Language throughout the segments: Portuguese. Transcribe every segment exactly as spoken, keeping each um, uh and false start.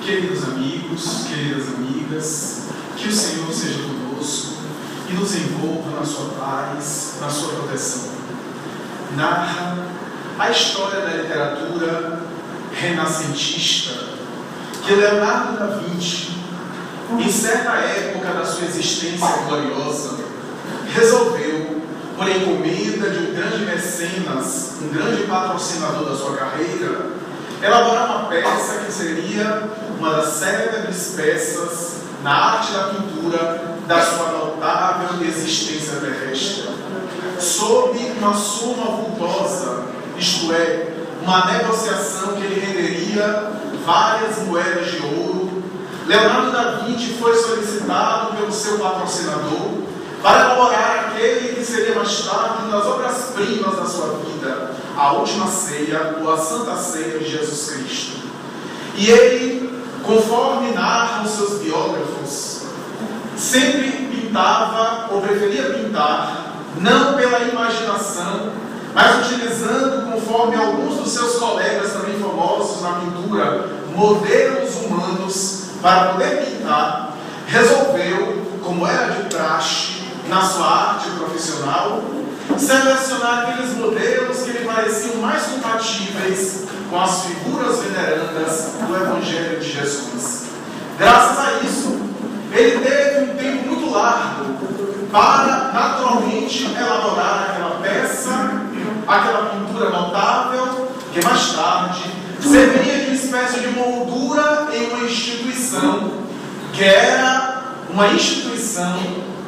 Queridos amigos, queridas amigas, que o Senhor seja conosco e nos envolva na sua paz, na sua proteção. Narra a história da literatura renascentista que Leonardo da Vinci, em certa época da sua existência gloriosa, resolveu, por encomenda de um grande mecenas, um grande patrocinador da sua carreira, elaborar uma peça que seria uma das célebres peças na arte da pintura da sua notável existência terrestre. Sob uma soma vultosa, isto é, uma negociação que lhe renderia várias moedas de ouro, Leonardo da Vinci foi solicitado pelo seu patrocinador para elaborar aquele que seria mais tarde uma das obras-primas da sua vida, a Última Ceia, ou a Santa Ceia de Jesus Cristo. E ele, conforme narram os seus biógrafos, sempre pintava, ou preferia pintar, não pela imaginação, mas utilizando, conforme alguns dos seus colegas também famosos na pintura, modelos humanos para poder pintar, resolveu, como era de praxe na sua arte profissional, selecionar aqueles modelos que lhe pareciam mais compatíveis com as figuras venerandas do Evangelho de Jesus. Graças a isso, ele teve um tempo muito largo para, naturalmente, elaborar aquela peça, aquela pintura notável, que mais tarde serviria de uma espécie de moldura em uma instituição, que era uma instituição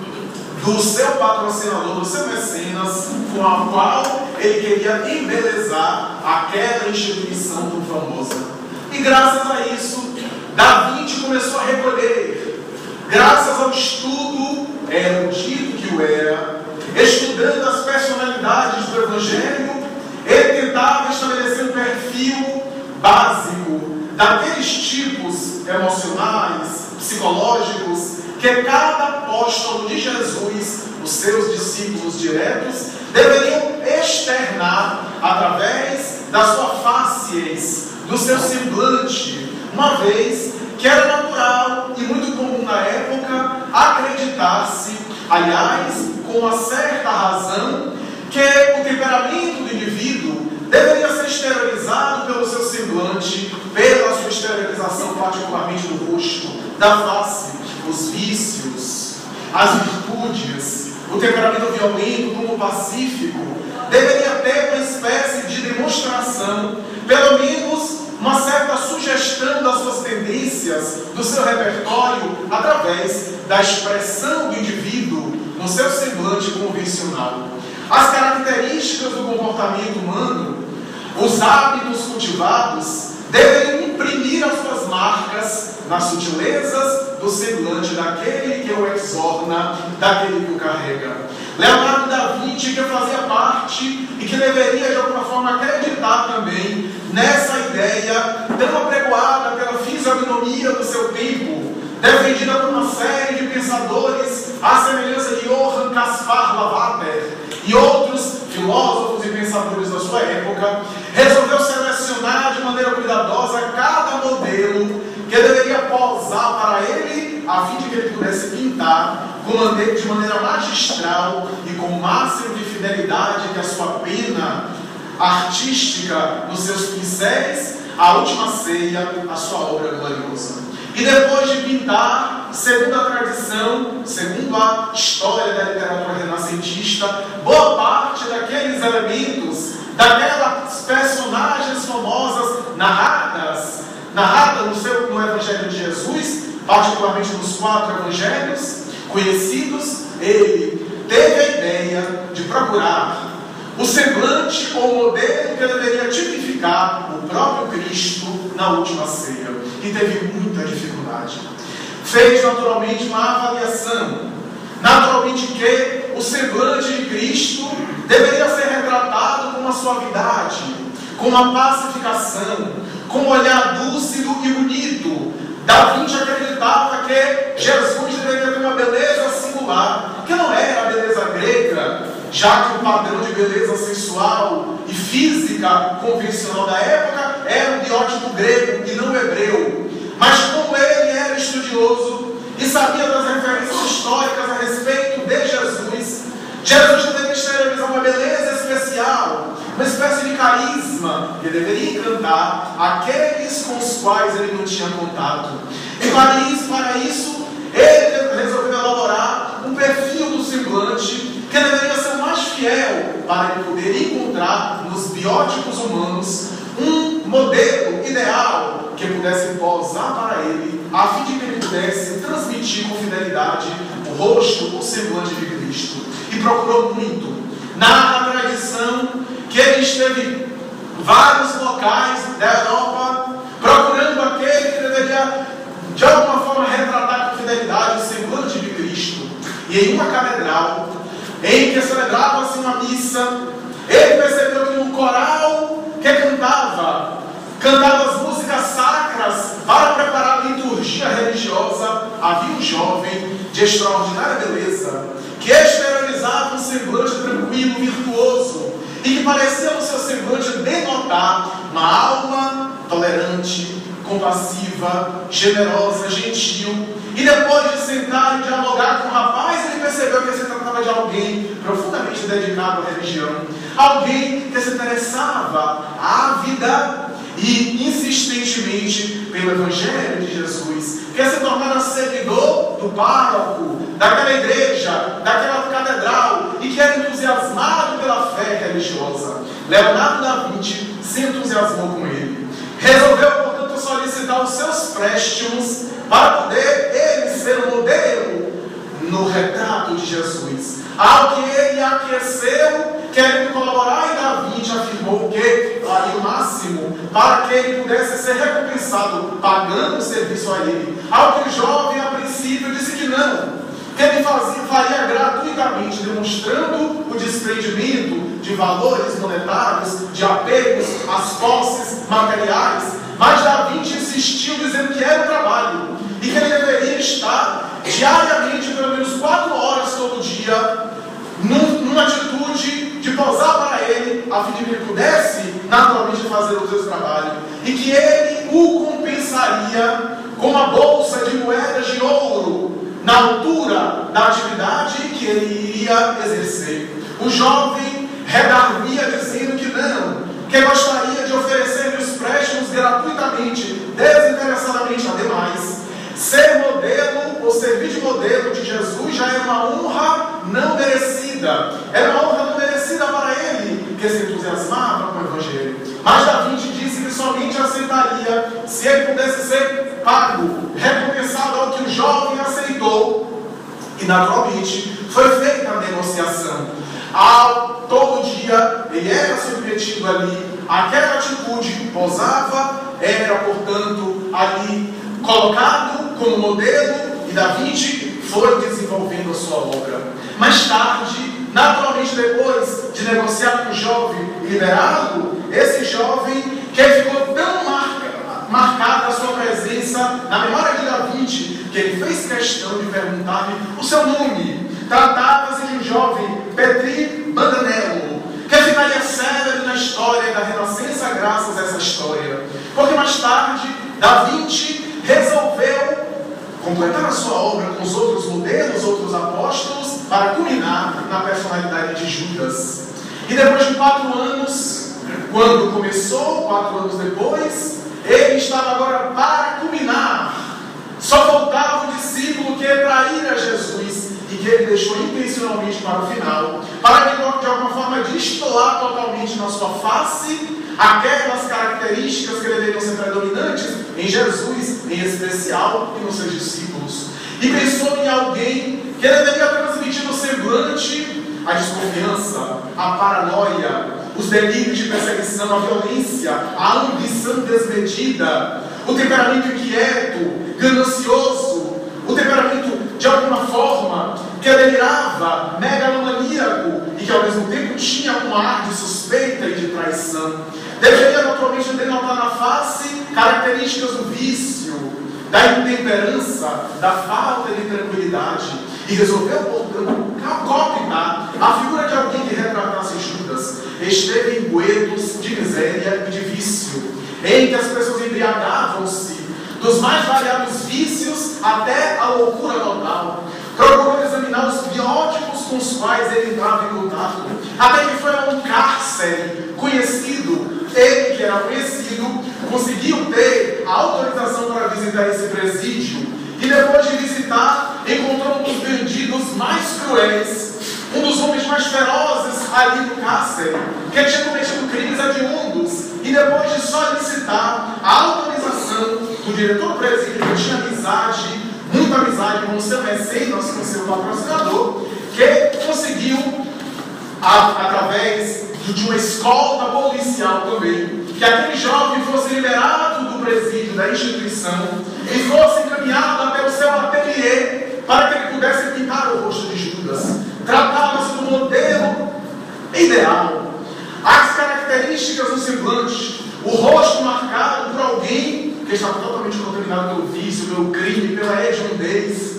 do seu patrocinador, do seu mecenas, com a qual ele queria embelezar aquela instituição tão famosa. E graças a isso, Da Vinci começou a recolher, graças ao estudo erudito que o era, estudando as personalidades do Evangelho, ele tentava estabelecer um perfil básico daqueles tipos emocionais, psicológicos, que cada apóstolo de Jesus, os seus discípulos diretos, deveriam externar através da sua facies, do seu semblante, uma vez que era natural e muito comum na época acreditar-se, aliás, com uma certa razão, que o temperamento do indivíduo deveria ser exteriorizado pelo seu semblante, pela sua exteriorização, particularmente do rosto, da face, os vícios, as virtudes, o temperamento violento como pacífico, deveria ter uma espécie de demonstração, pelo menos uma certa sugestão das suas tendências, do seu repertório, através da expressão do indivíduo no seu semblante convencional. As características do comportamento humano, os hábitos cultivados, deveriam imprimir as suas marcas nas sutilezas do semblante daquele que o exorna, daquele que o carrega. Leonardo da Vinci, que fazia parte e que deveria de alguma forma acreditar também nessa ideia tão apregoada pela fisionomia do seu tempo, defendida por uma série de pensadores à semelhança de Johann Caspar Lavater e outros filósofos e pensadores da sua época, resolveu selecionar de maneira cuidadosa cada modelo que deveria posar para ele, a fim de que ele pudesse pintar de maneira magistral e com o máximo de fidelidade que a sua pena artística nos seus pincéis, a Última Ceia, a sua obra gloriosa. E depois de pintar, segundo a tradição, segundo a história da literatura renascentista, boa parte daqueles elementos, daquelas personagens famosas narradas, narradas no, seu, no Evangelho de Jesus, particularmente nos quatro Evangelhos conhecidos, ele teve a ideia de procurar o semblante ou modelo que deveria tipificar o próprio Cristo na Última Ceia. E teve muita dificuldade. Fez naturalmente uma avaliação, naturalmente que o semblante de Cristo deveria ser retratado com uma suavidade, com uma pacificação, com um olhar lúcido e bonito. Da Vinci acreditava que Jesus deveria ter uma beleza singular, que não era a beleza grega, já que o padrão de beleza sensual e física convencional da época era o biótipo grego e não hebreu. Mas religioso e sabia das referências históricas a respeito de Jesus, Jesus deveria exteriorizar uma beleza especial, uma espécie de carisma que deveria encantar aqueles com os quais ele não tinha contato. E para isso, para isso ele resolveu elaborar um perfil do semblante que deveria ser o mais fiel para ele poder encontrar nos biótipos humanos um modelo ideal que pudesse posar para ele, a fim de que ele pudesse transmitir com fidelidade o rosto, o semblante de Cristo. E procurou muito. Na tradição que ele esteve em vários locais da Europa, procurando aquele que deveria de alguma forma retratar com fidelidade o semblante de Cristo. E em uma catedral, em que celebrava-se uma missa, ele percebeu que no coral que cantava, cantava as músicas sacras para preparar a liturgia religiosa, havia um jovem de extraordinária beleza, que exteriorizava um semblante tranquilo, virtuoso, e que parecia no seu semblante denotar uma alma tolerante, compassiva, generosa, gentil. E depois de sentar e dialogar com o rapaz, ele percebeu que se tratava de alguém profundamente dedicado à religião, alguém que se interessava ávida e insistentemente pelo Evangelho de Jesus, que se tornara seguidor do pároco, daquela igreja, daquela catedral, e que era entusiasmado pela fé religiosa. Leonardo da Vinci se entusiasmou com ele. Resolveu, portanto, solicitar os seus préstimos para poder ele ser o modelo no retrato de Jesus. Ao que ele aqueceu, querendo colaborar, e Da Vinci afirmou que faria o máximo para que ele pudesse ser recompensado pagando o serviço a ele. Ao que o jovem, a princípio, disse que não, que ele fazia, faria gratuitamente, demonstrando o desprendimento de valores monetários, de apegos às posses materiais. Mas Da Vinci insistiu, dizendo que era um trabalho e que ele deveria estar diariamente, pelo menos quatro horas todo dia, num, numa atitude de posar para ele, a fim de que ele pudesse naturalmente fazer o seu trabalho, e que ele o compensaria com uma bolsa de moedas de ouro na altura da atividade que ele iria exercer. O jovem redarguia dizendo que não, que gostaria de oferecer-lhe os préstimos gratuitamente, desinteressadamente. Ademais, ser modelo ou servir de modelo de Jesus já era uma honra não merecida. Era uma honra não merecida para ele, que se entusiasmava com o Evangelho. Mas Da Vinci disse que somente aceitaria se ele pudesse ser pago, recompensado, ao que o jovem aceitou. E naturalmente foi feita a negociação. Ao todo dia ele era submetido ali àquela atitude, posava, era portanto ali colocado como modelo, e Da Vinci foi desenvolvendo a sua obra. Mais tarde, naturalmente depois de negociar com o jovem e liberá-lo, esse jovem que ficou tão marca, marcada a sua presença na memória de Da Vinci, que ele fez questão de perguntar-lhe o seu nome. Tratava-se de um jovem Petri Bandanello, que ficaria célebre na história da Renascença graças a essa história, porque mais tarde Da Vinci resolveu completar a sua obra com os outros modelos, outros apóstolos, para culminar na personalidade de Judas. E depois de quatro anos, quando começou, quatro anos depois, ele estava agora para culminar. Só faltava o discípulo que traíra Jesus, e que ele deixou intencionalmente para o final, para que de alguma forma destoar totalmente na sua face aquelas características que deveriam ser predominantes em Jesus, em especial, e nos seus discípulos. E pensou em alguém que deveria transmitir no semblante a desconfiança, a paranoia, os delírios de perseguição, a violência, a ambição desmedida, o temperamento inquieto, ganancioso, o temperamento de alguma forma que delirava, megalomaníaco, e que ao mesmo tempo tinha um ar de suspeita e de traição. Deveria naturalmente denotar na face características do vício, da intemperança, da falta de tranquilidade, e resolveu, portanto, copiar a figura de alguém que retratasse Judas. Esteve em buedos de miséria e de vício, em que as pessoas embriagavam-se dos mais variados vícios até a loucura total. Procurou examinar os biótipos com os quais ele entrava em contato, até que foi a um cárcere conhecido. Ele, que era conhecido, conseguiu ter a autorização para visitar esse presídio. E depois de visitar, encontrou um dos bandidos mais cruéis, um dos homens mais ferozes ali no cárcere, que tinha cometido crimes hediondos. E depois de solicitar a autorização do diretor do presídio, que tinha amizade, muita amizade com o seu recém, nosso com o seu patrocinador, que conseguiu, a, através de uma escolta policial também, que aquele jovem fosse liberado do presídio da instituição e fosse encaminhado até o seu ateliê para que ele pudesse pintar o rosto de Judas. Tratava-se do modelo ideal. As características do semblante, o rosto marcado por alguém que estava totalmente contaminado pelo vício, pelo crime, pela hediondez,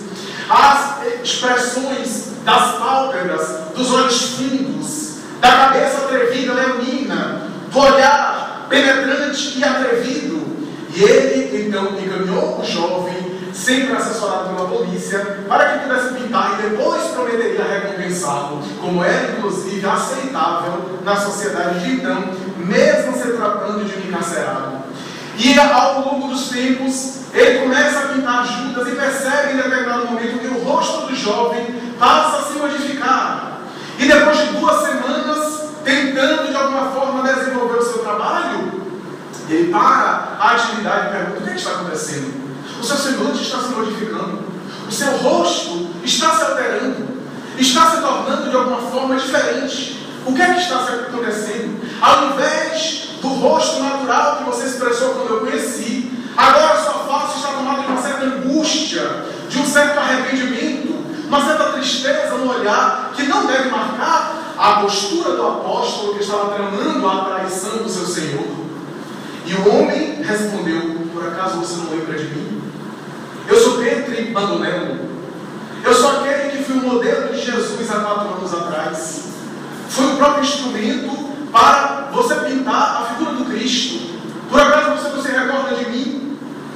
as expressões das pálpebras, dos olhos fundos, da cabeça atrevida, leonina, do olhar penetrante e atrevido. E ele então encaminhou o jovem, sempre assessorado pela polícia, para que pudesse pintar e depois prometeria recompensá-lo, como era inclusive aceitável na sociedade de então, mesmo se tratando de um encarcerado. E ao longo dos tempos, ele começa a pintar Judas e percebe em determinado momento que o rosto do jovem passa a se modificar. E depois de duas semanas, tentando de alguma forma desenvolver o seu trabalho, ele para a atividade e pergunta: o que está acontecendo? O seu semblante está se modificando, o seu rosto está se alterando, está se tornando de alguma forma diferente. O que é que está acontecendo? Ao invés do rosto natural que você expressou quando eu conheci, agora sua face está tomada de uma certa angústia, de um certo arrependimento, uma certa tristeza no olhar, que não deve marcar a postura do apóstolo que estava tramando a traição do seu Senhor. E o homem respondeu: por acaso você não lembra de mim? Eu sou Pedro Bandolero. Eu sou aquele que fui o modelo de Jesus há quatro anos atrás. Fui o próprio instrumento para você pintar a figura do Cristo. Por acaso você não se recorda de mim?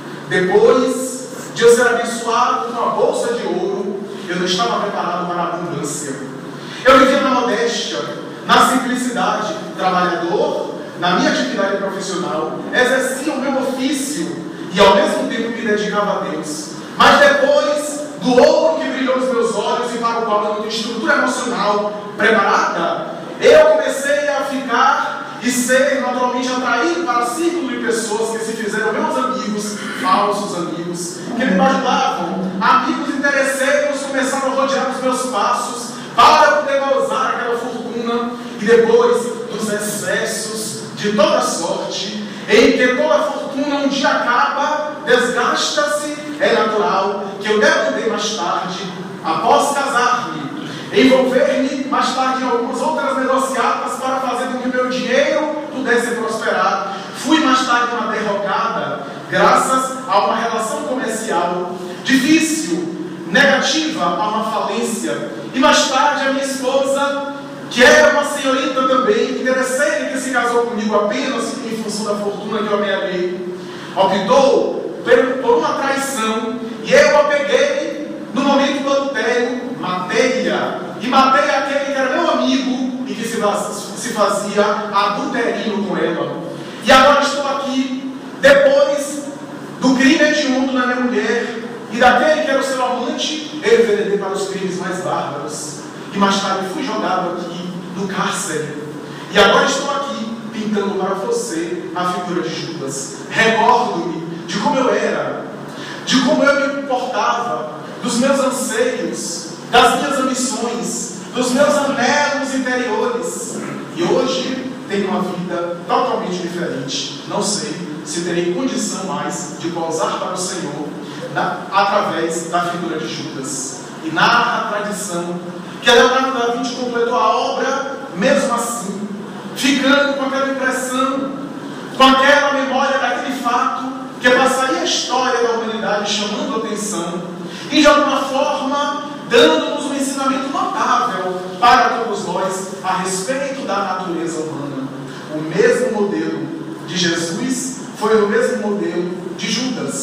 Depois de eu ser abençoado com uma bolsa de ouro, eu não estava preparado para a abundância. Eu vivia na modéstia, na simplicidade, trabalhador, na minha atividade profissional, exercia o meu ofício e ao mesmo tempo me dedicava a Deus. Mas depois do ouro que brilhou nos meus olhos e para o qual eu não tenho estrutura emocional preparada, eu comecei a ficar e ser naturalmente atraído para círculo de pessoas que se fizeram meus amigos, falsos amigos, que me bajulavam. Amigos interesseiros começaram a rodear os meus passos para poder gozar aquela fortuna, e depois dos excessos de toda sorte, em que toda fortuna um dia acaba, desgasta-se, é natural que eu deve mais tarde, após casar-me, envolver-me mais tarde em algumas outras negociatas para fazer com que o meu dinheiro pudesse prosperar. Fui mais tarde uma derrocada, graças a uma relação comercial difícil, negativa, a uma falência. E mais tarde a minha esposa, que era uma senhorita também, interesseira, que se casou comigo apenas em função da fortuna que eu amealhei, optou por uma traição, e eu a peguei no momento do adultério, matei-a, e matei aquele que era meu amigo e que se fazia adulterino com ela. E agora estou aqui, depois do crime hediondo na minha mulher, e daquele que era o seu amante, eu enveredei para os crimes mais bárbaros. E mais tarde fui jogado aqui no cárcere. E agora estou aqui, pintando para você a figura de Judas. Recordo-me de como eu era, de como eu me comportava, dos meus anseios, das minhas ambições, dos meus anelos interiores. E hoje tenho uma vida totalmente diferente. Não sei se terei condição mais de pousar para o Senhor na, através da figura de Judas. E narra a tradição que Leonardo da Vinci completou a obra mesmo assim, ficando com aquela impressão, com aquela memória daquele fato que passaria a história da humanidade, chamando a atenção e de alguma forma dando-nos um ensinamento notável para todos nós a respeito da natureza humana. O mesmo modelo de Jesus foi o mesmo modelo de Judas.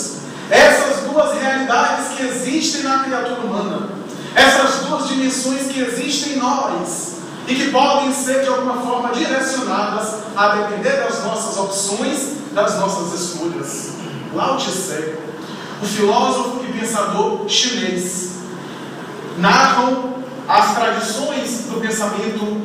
Essas duas realidades que existem na criatura humana, essas duas dimensões que existem em nós e que podem ser de alguma forma direcionadas a depender das nossas opções, das nossas escolhas. Lao Tse, o filósofo e pensador chinês, narram as tradições do pensamento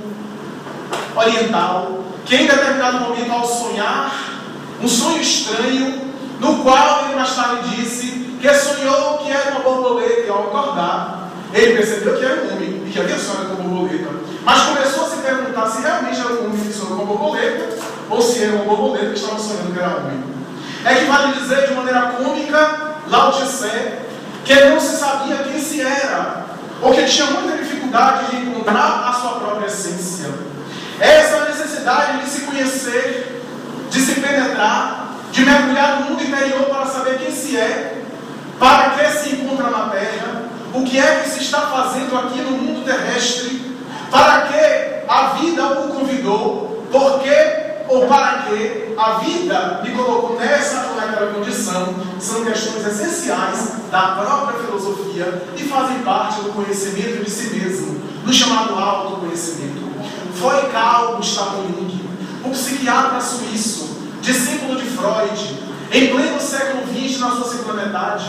oriental, que em determinado momento, ao sonhar um sonho estranho, no qual ele mais tarde disse que sonhou que era uma borboleta, e ao acordar, ele percebeu que era um homem e que havia sonhado com borboleta, mas começou a se perguntar se realmente era um homem que sonhou com uma borboleta ou se era uma borboleta que estava sonhando que era homem. É que vale dizer de maneira cômica, Lao Tse, que ele não se sabia quem se era, ou que tinha muita dificuldade de encontrar a sua própria essência. Essa necessidade de se conhecer, de se penetrar, de mergulhar no mundo interior para saber quem se é, para que se encontra na Terra, o que é que se está fazendo aqui no mundo terrestre, para que a vida o convidou, por que ou para que a vida me colocou nessa ou naquela condição, são questões essenciais da própria filosofia e fazem parte do conhecimento de si mesmo, do chamado autoconhecimento. Foi Carl Gustav Jung, o psiquiatra suíço, discípulo de Freud, em pleno século vinte, na sua segunda metade,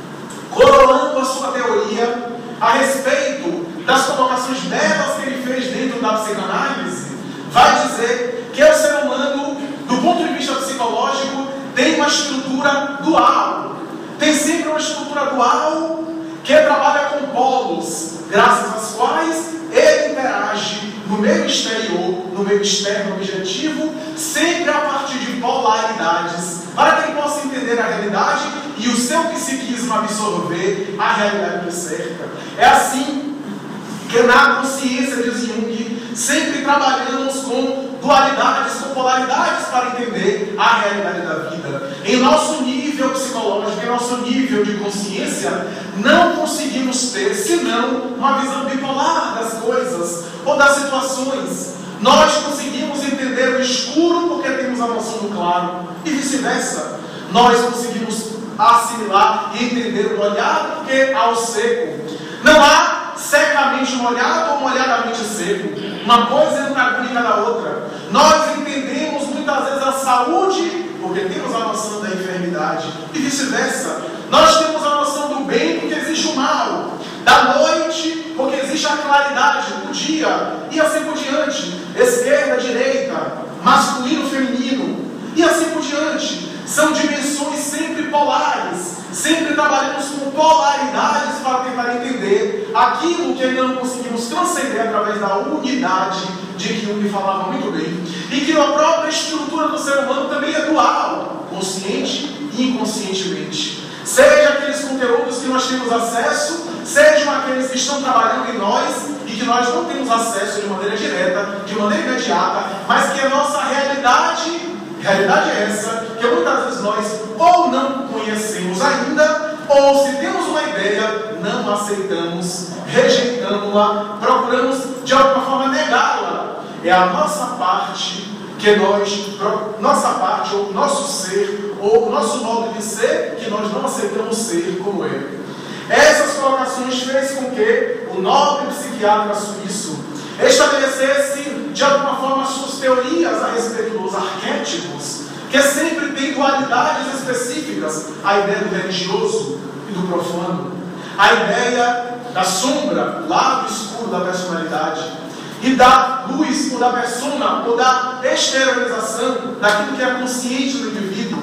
coroando a sua teoria a respeito das colocações belas que ele fez dentro da psicanálise, vai dizer que o ser humano, do ponto de vista psicológico, tem uma estrutura dual. Tem sempre uma estrutura dual que trabalha com polos, graças às quais ele interage no meio exterior, no meio externo objetivo, sempre a partir de polaridades, para que ele possa entender a realidade e o seu psiquismo absorver a realidade que cerca. É assim que na consciência de Jung sempre trabalhamos com dualidades, com polaridades para entender a realidade da vida. Em nosso nível psicológico, em nosso nível de consciência, não conseguimos ter senão uma visão bipolar das coisas ou das situações. Nós conseguimos entender o escuro porque temos a noção do claro e vice-versa. Nós conseguimos assimilar e entender o molhado porque há o seco. Não há secamente molhado ou molhadamente seco. Uma coisa é antagônica da outra. Nós entendemos muitas vezes a saúde porque temos a noção da enfermidade e vice-versa. Nós temos a noção do bem porque existe o mal, da noite porque existe a claridade, o dia, e assim por diante. Esquerda, direita, masculino, feminino, e assim por diante. São dimensões sempre polares. Sempre trabalhamos com polaridades para tentar entender aquilo que ainda não conseguimos transcender através da unidade de que Jung falava muito bem. E que a própria estrutura do ser humano também é dual, consciente e inconscientemente. Seja aqueles conteúdos que nós temos acesso, sejam aqueles que estão trabalhando em nós e que nós não temos acesso de maneira direta, de maneira imediata, mas que a nossa realidade... realidade é essa, que muitas vezes nós ou não conhecemos ainda, ou se temos uma ideia, não aceitamos, rejeitamos-la, procuramos de alguma forma negá-la. É a nossa parte que nós, nossa parte, ou nosso ser, ou nosso modo de ser, que nós não aceitamos ser como é. Essas colocações fez com que o nobre psiquiatra suíço estabelecesse de alguma forma suas teorias a respeito dos arquétipos, que sempre tem dualidades específicas, a ideia do religioso e do profano, a ideia da sombra, lado escuro da personalidade, e da luz ou da persona, ou da exteriorização daquilo que é consciente do indivíduo,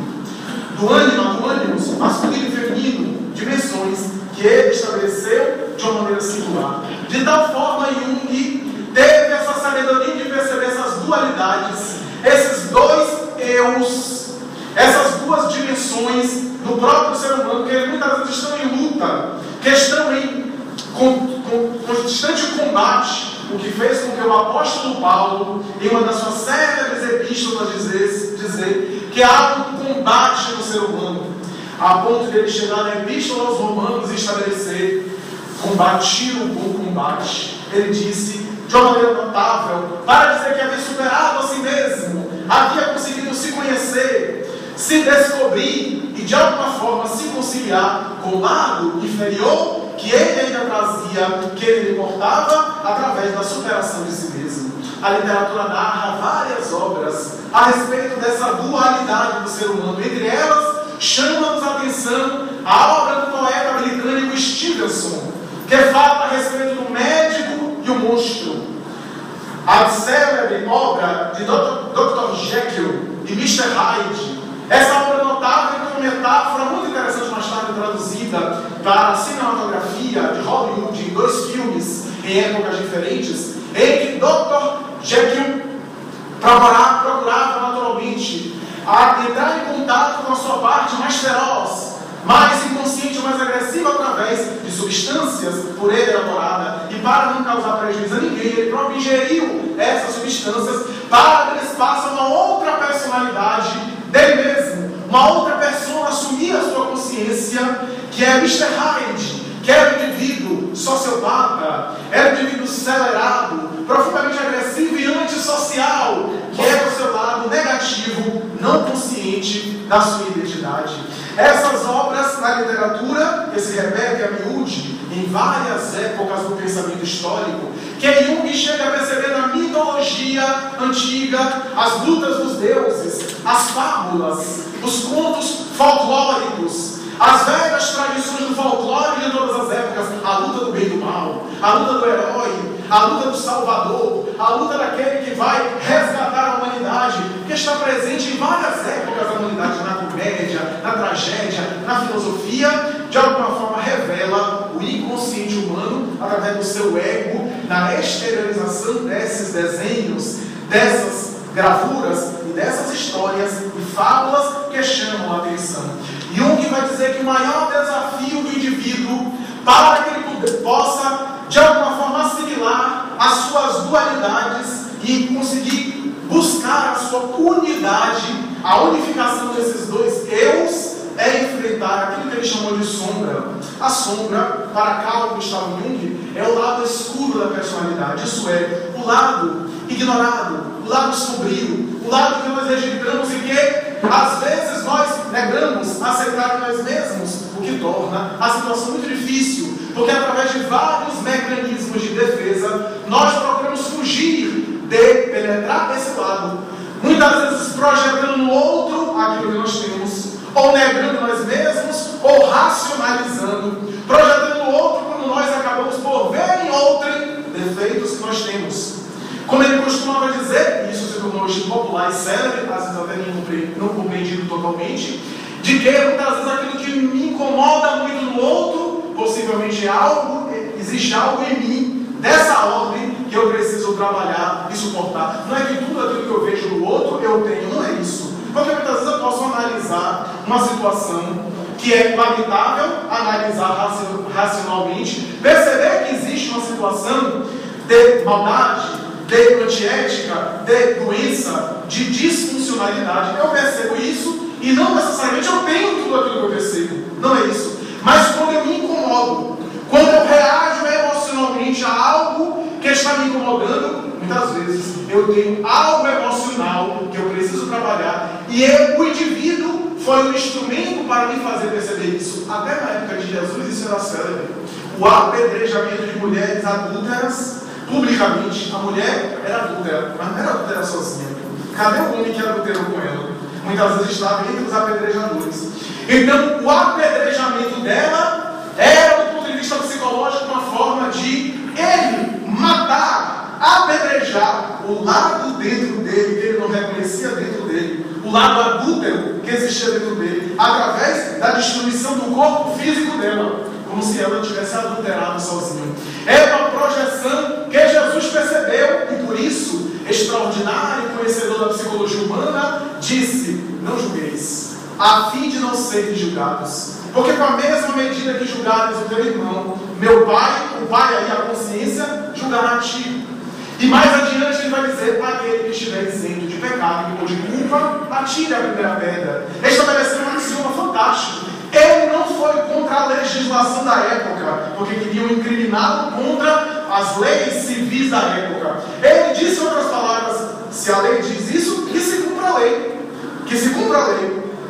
do ânima, do ânimos, masculino e feminino, dimensões que ele estabeleceu de uma maneira singular. De tal forma, Jung teve essa sabedoria de perceber essas dualidades, esses dois eus, essas duas dimensões do próprio ser humano, que muitas vezes estão em luta, que estão em com, com, constante combate, o que fez com que o apóstolo Paulo, em uma das suas célebres epístolas, dizer, dizer que há um combate no ser humano, a ponto de ele chegar na epístola aos Romanos e estabelecer: combatir o bom combate. Ele disse de uma maneira notável, para dizer que havia superado a si mesmo, havia conseguido se conhecer, se descobrir e de alguma forma se conciliar com o lado inferior que ele ainda trazia, que ele importava através da superação de si mesmo. A literatura narra várias obras a respeito dessa dualidade do ser humano. Entre elas, chama-nos a atenção a obra do poeta britânico Stevenson, que fala a respeito do médico e o monstro. A célebre obra de doutor Jekyll e mister Hyde. Essa obra notável tem uma metáfora muito interessante, mais tarde traduzida para a cinematografia de Hollywood, em dois filmes em épocas diferentes, em que doutor Jekyll procurava, procurava naturalmente a entrar em contato com a sua parte mais feroz, mais inconsciente, mais agressiva, através de substâncias por ele elaborada, e para não causar prejuízo a ninguém, ele próprio ingeriu essas substâncias para que eles passem uma outra personalidade dele mesmo, uma outra pessoa assumir a sua consciência, que é mister Hyde, que é o indivíduo sociopata, é o indivíduo acelerado, profundamente agressivo e antissocial, que é o seu lado negativo, não consciente da sua identidade. Essas obras na literatura, que se repete a miúde em várias épocas do pensamento histórico, que Jung chega a perceber na mitologia antiga, as lutas dos deuses, as fábulas, os contos folclóricos, as velhas tradições do folclore de todas as épocas, a luta do bem e do mal, a luta do herói, a luta do salvador, a luta daquele que vai resgatar a humanidade, que está presente em várias épocas da humanidade, na comédia, na tragédia, na filosofia, de alguma forma revela o inconsciente humano através do seu ego, na exteriorização desses desenhos, dessas gravuras e dessas histórias e fábulas que chamam a atenção. Jung vai dizer que o maior desafio do indivíduo para que ele possa, de alguma forma, assimilar as suas dualidades e conseguir buscar a sua unidade, a unificação desses dois eus, é enfrentar aquilo que ele chamou de sombra. A sombra, para Carl Gustav Jung, é o lado escuro da personalidade, isso é, o lado ignorado, o lado sombrio, o lado que nós rejeitamos e que, às vezes, nós negamos aceitar em nós mesmos, o que torna a situação muito difícil, porque através de vários mecanismos de defesa, nós procuramos fugir de penetrar esse lado, muitas vezes projetando no outro aquilo que nós temos, ou negando nós mesmos, ou racionalizando, projetando no outro quando nós acabamos por ver em outrem defeitos que nós temos. Como ele costumava dizer, e isso se tornou hoje popular e célebre, às vezes até não compreendido totalmente, de que muitas vezes aquilo que me incomoda muito no outro, possivelmente é algo, existe algo em mim, dessa ordem, que eu preciso trabalhar e suportar. Não é que tudo aquilo que eu vejo no outro eu tenho, não é isso. Porque muitas vezes eu posso analisar uma situação que é lamentável, analisar racionalmente, perceber que existe uma situação de maldade, de antiética, de doença, de disfuncionalidade. Eu percebo isso e não necessariamente eu tenho tudo aquilo que eu percebo. Não é isso. Mas quando eu me incomodo, quando eu reajo emocionalmente a algo que está me incomodando, muitas vezes eu tenho algo emocional que eu preciso trabalhar e eu, o indivíduo foi um instrumento para me fazer perceber isso. Até na época de Jesus isso era célebre. O apedrejamento de mulheres adúlteras publicamente. A mulher era adúltera, mas não era adúltera sozinha. Cadê o homem que adulterou com ela? Muitas vezes estava entre os apedrejadores. Então, o apedrejamento dela era, do ponto de vista psicológico, uma forma de ele matar, apedrejar o lado dentro dele, que ele não reconhecia dentro dele, o lado adúltero que existia dentro dele, através da destruição do corpo físico dela, como se ela tivesse adulterado sozinha. É uma projeção que Jesus percebeu e, por isso, extraordinário conhecedor da psicologia humana, disse: não julgueis, a fim de não serem julgados. Porque com a mesma medida que julgares o teu irmão, meu pai, o pai aí, a consciência, julgará a ti. E mais adiante ele vai dizer: aquele que estiver isento de pecado e de culpa, atire a primeira pedra. Estabelecendo um axioma fantástico. Ele não foi contra a legislação da época, porque queriam incriminá-lo contra as leis civis da época. Ele disse, em outras palavras, se a lei diz isso, que se cumpra a lei. Que se cumpra a lei.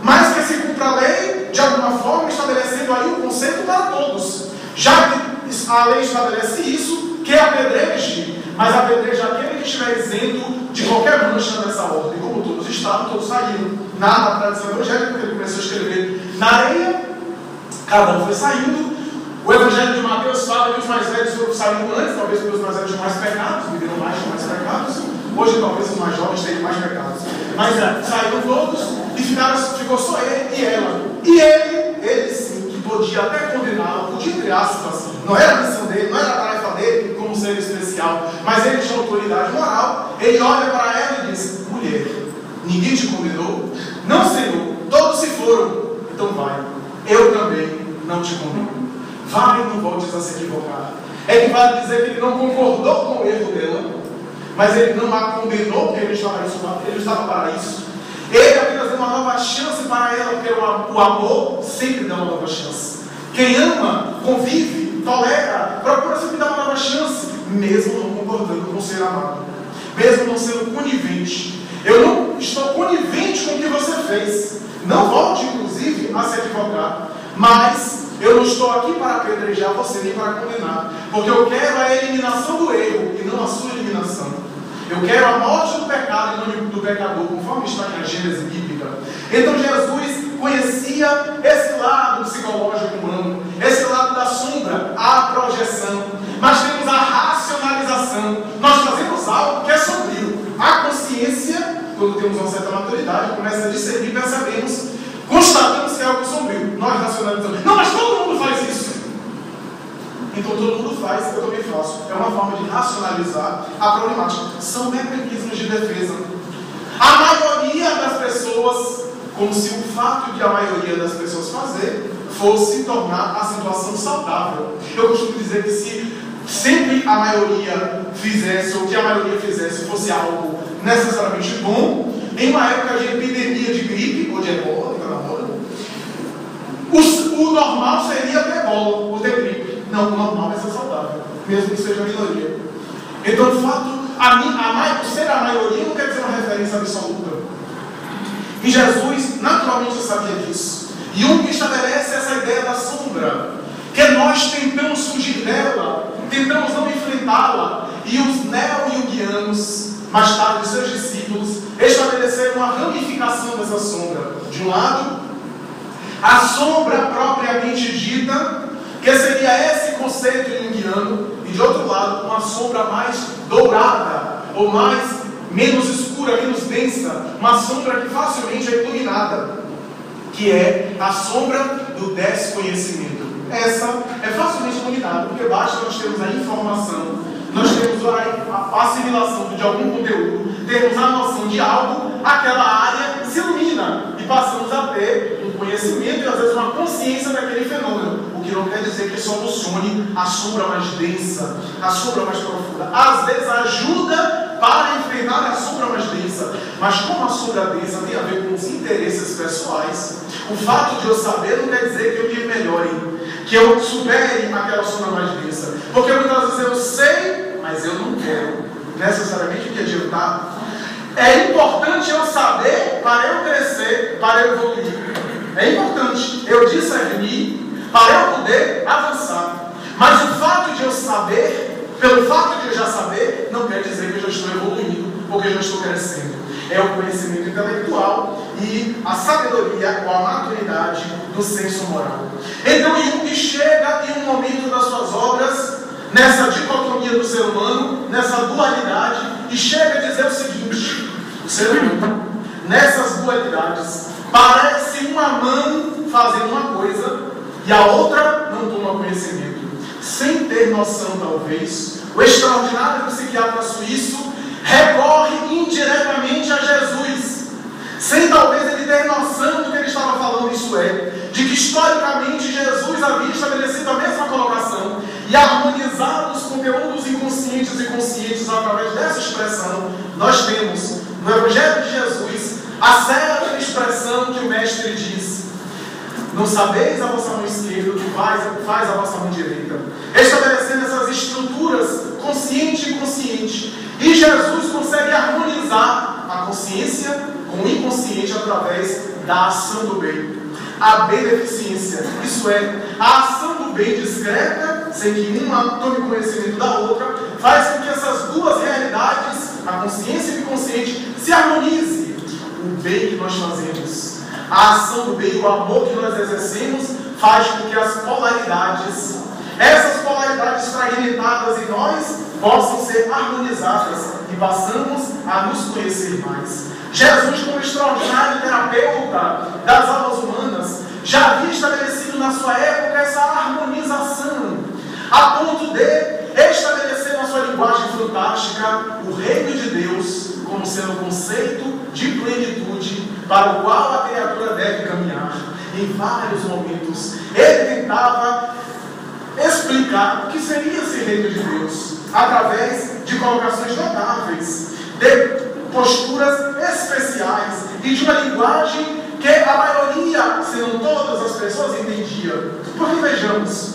mas que se cumpra a lei, de alguma forma, estabelecendo aí um conceito para todos. Já que a lei estabelece isso, que apedreje, mas apedreje aquele que estiver isento de qualquer mancha dessa ordem. Como todos estavam, todos saíram. Na tradição evangélica, que ele começou a escrever na areia, cada um foi saindo. O Evangelho de Mateus fala que os mais velhos foram saindo antes, talvez porque os mais velhos tinham mais pecados, viveram mais, tinham mais pecados. Hoje talvez os mais jovens tenham mais pecados. Mas é, saíram todos e ficaram, ficou só ele e ela. E ele, ele sim, que podia até condená-la, podia entre aspas, não era a missão dele, não era a tarefa dele como ser especial, mas ele tinha autoridade moral. Ele olha para ela e diz: mulher, ninguém te condenou? Não, Senhor, todos se foram. Então vai, eu também não te condeno. Vai e não voltes a se equivocar. É que vale dizer que ele não concordou com o erro dela, mas ele não a condenou porque ele estava, isso, ele estava para isso. Ele apenas deu uma nova chance para ela, porque o amor sempre dá uma nova chance. Quem ama, convive, tolera, procura sempre dar uma nova chance, mesmo não concordando com o ser amado, mesmo não sendo conivente. Eu não estou conivente com o que você fez. Não volte, inclusive, a se equivocar, mas eu não estou aqui para apedrejar você nem para condenar, porque eu quero a eliminação do erro e não a sua eliminação. Eu quero a morte do pecado em nome do pecador, conforme está na Gênese bíblica. Então Jesus conhecia esse lado psicológico humano, esse lado da sombra, a projeção. Mas temos a racionalização. Nós fazemos algo que é sombrio. A consciência, quando temos uma certa maturidade, começa a discernir, percebemos, constatamos que é algo sombrio. Nós racionalizamos. Não, mas todo mundo faz isso. Então todo mundo faz, eu também faço. É uma forma de racionalizar a problemática. São mecanismos de defesa. A maioria das pessoas, como se o fato de a maioria das pessoas fazer fosse tornar a situação saudável. Eu costumo dizer que se sempre a maioria fizesse, ou que a maioria fizesse, fosse algo necessariamente bom, em uma época de epidemia de gripe, ou de ebola, que está na moda, o, o normal seria ter ebola, ou ter gripe. Não, o normal é ser saudável, mesmo que seja a minoria. Então, de fato, a, a, a, ser a maioria não quer dizer uma referência absoluta. E Jesus, naturalmente, sabia disso. E um que estabelece essa ideia da sombra, que nós tentamos fugir dela, tentamos não enfrentá-la, e os neo-jungianos, mais tarde, os seus discípulos, estabeleceram uma ramificação dessa sombra. De um lado, a sombra propriamente dita, que seria esse conceito junguiano, e de outro lado, uma sombra mais dourada, ou mais, menos escura, menos densa, uma sombra que facilmente é iluminada, que é a sombra do desconhecimento. Essa é facilmente iluminada, porque basta nós termos a informação, nós temos a assimilação de algum conteúdo, termos a noção de algo, aquela área se ilumina, e passamos a ter um conhecimento e às vezes uma consciência daquele fenômeno. O que não quer dizer que solucione a sombra mais densa, a sombra mais profunda. Às vezes ajuda para enfrentar a sombra mais densa. Mas como a sombra densa tem a ver com os interesses pessoais, o fato de eu saber não quer dizer que eu me melhore, que eu supere aquela sombra mais densa. Porque muitas vezes eu sei, mas eu não quero necessariamente me adiantar. É importante eu saber para eu crescer, para eu evoluir. É importante eu discernir para eu poder avançar. Mas o fato de eu saber, pelo fato de eu já saber, não quer dizer que eu já estou evoluindo ou que eu já estou crescendo. É o conhecimento intelectual e a sabedoria ou a maturidade do senso moral. Então Jung chega em um momento das suas obras, nessa dicotomia do ser humano, nessa dualidade, e chega a dizer o seguinte: o ser humano, nessas dualidades, parece uma mão fazendo uma coisa e a outra não toma conhecimento. Sem ter noção, talvez, o extraordinário psiquiatra suíço recorre indiretamente a Jesus, sem talvez ele ter noção do que ele estava falando. Isso é, de que historicamente Jesus havia estabelecido a mesma colocação e harmonizado os conteúdos inconscientes e conscientes através dessa expressão. Nós temos no Evangelho de Jesus a célebre expressão que o Mestre diz: não sabeis a vossa mão esquerda, que faz, faz a vossa mão direita. Estabelecendo essas estruturas consciente e inconsciente. E Jesus consegue harmonizar a consciência com o inconsciente através da ação do bem. A beneficência, isso é, a ação do bem discreta, sem que uma tome conhecimento da outra, faz com que essas duas realidades, a consciência e o inconsciente, se harmonizem. O bem que nós fazemos, a ação do bem, o amor que nós exercemos, faz com que as polaridades, essas polaridades fragmentadas em nós, possam ser harmonizadas e passamos a nos conhecer mais. Jesus, como extraordinário terapeuta das almas humanas, já havia estabelecido na sua época essa harmonização, a ponto de estabelecer na sua linguagem fantástica o reino de Deus como sendo o conceito de plenitude para o qual a criatura deve caminhar. Em vários momentos, ele tentava explicar o que seria esse reino de Deus, através de colocações notáveis, de posturas especiais e de uma linguagem que a maioria, se não todas as pessoas, entendia. Porque vejamos,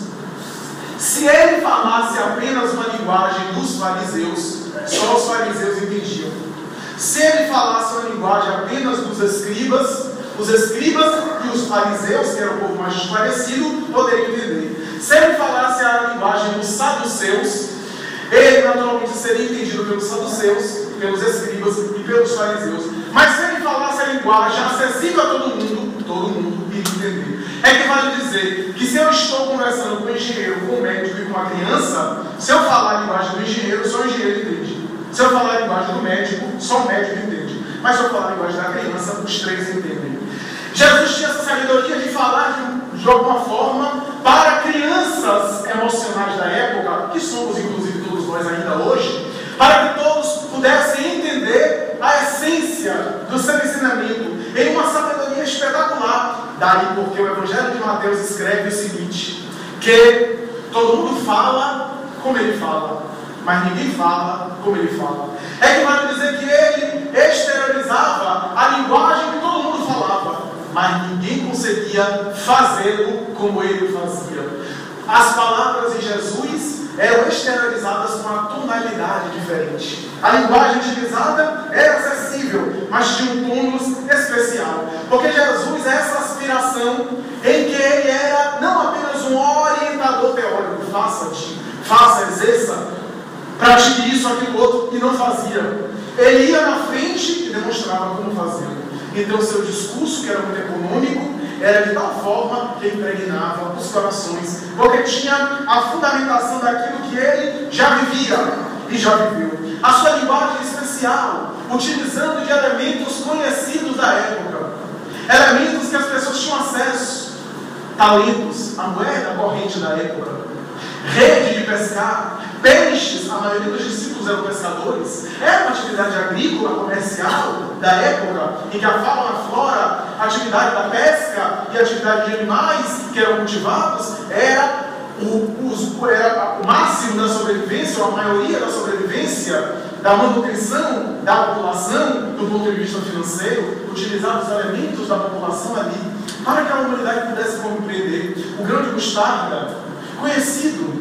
se ele falasse apenas uma linguagem dos fariseus, só os fariseus entendiam. Se ele falasse uma linguagem apenas dos escribas, os escribas e os fariseus, que era o povo mais esclarecido, poderiam entender. Se ele falasse a linguagem dos saduceus, ele naturalmente seria entendido pelos saduceus, pelos escribas e pelos fariseus. Mas se ele falasse a linguagem acessível a todo mundo, todo mundo iria entender. É que vale dizer que se eu estou conversando com um engenheiro, com um médico e com uma criança, se eu falar a linguagem do engenheiro, só o engenheiro entende. Se eu falar a linguagem do médico, só o médico entende. Mas se eu falar a linguagem da criança, os três entendem. Jesus tinha essa sabedoria de falar de, de alguma forma para crianças emocionais da época, que somos inclusive todos nós ainda hoje, para que todos pudessem entender a essência do seu ensinamento em uma sabedoria espetacular. Daí porque o Evangelho de Mateus escreve o seguinte, que todo mundo fala como ele fala, mas ninguém fala como ele fala. É que vale dizer que ele exteriorizava a linguagem que todo mundo falava, mas ninguém conseguia fazê-lo como ele fazia. As palavras de Jesus eram exteriorizadas com uma tonalidade diferente. A linguagem utilizada era acessível, mas tinha um tônus especial. Porque Jesus é essa aspiração em que ele era não apenas um orientador teórico, faça-te, faça, exerça, pratique isso, aquilo, outro, e não fazia. Ele ia na frente e demonstrava como fazê-lo. Então, seu discurso, que era muito econômico, era de tal forma que impregnava os corações, porque tinha a fundamentação daquilo que ele já vivia e já viveu. A sua linguagem especial, utilizando de elementos conhecidos da época, elementos que as pessoas tinham acesso, talentos, a moeda corrente da época, rede de pescar, peixes, a maioria dos discípulos eram pescadores, era uma atividade agrícola, comercial da época, em que a fauna, a flora, a atividade da pesca e a atividade de animais que eram cultivados era o, o, era o máximo da sobrevivência, ou a maioria da sobrevivência, da manutenção da população, do ponto de vista financeiro, utilizar os elementos da população ali, para que a humanidade pudesse compreender. O grão de mostarda, conhecido,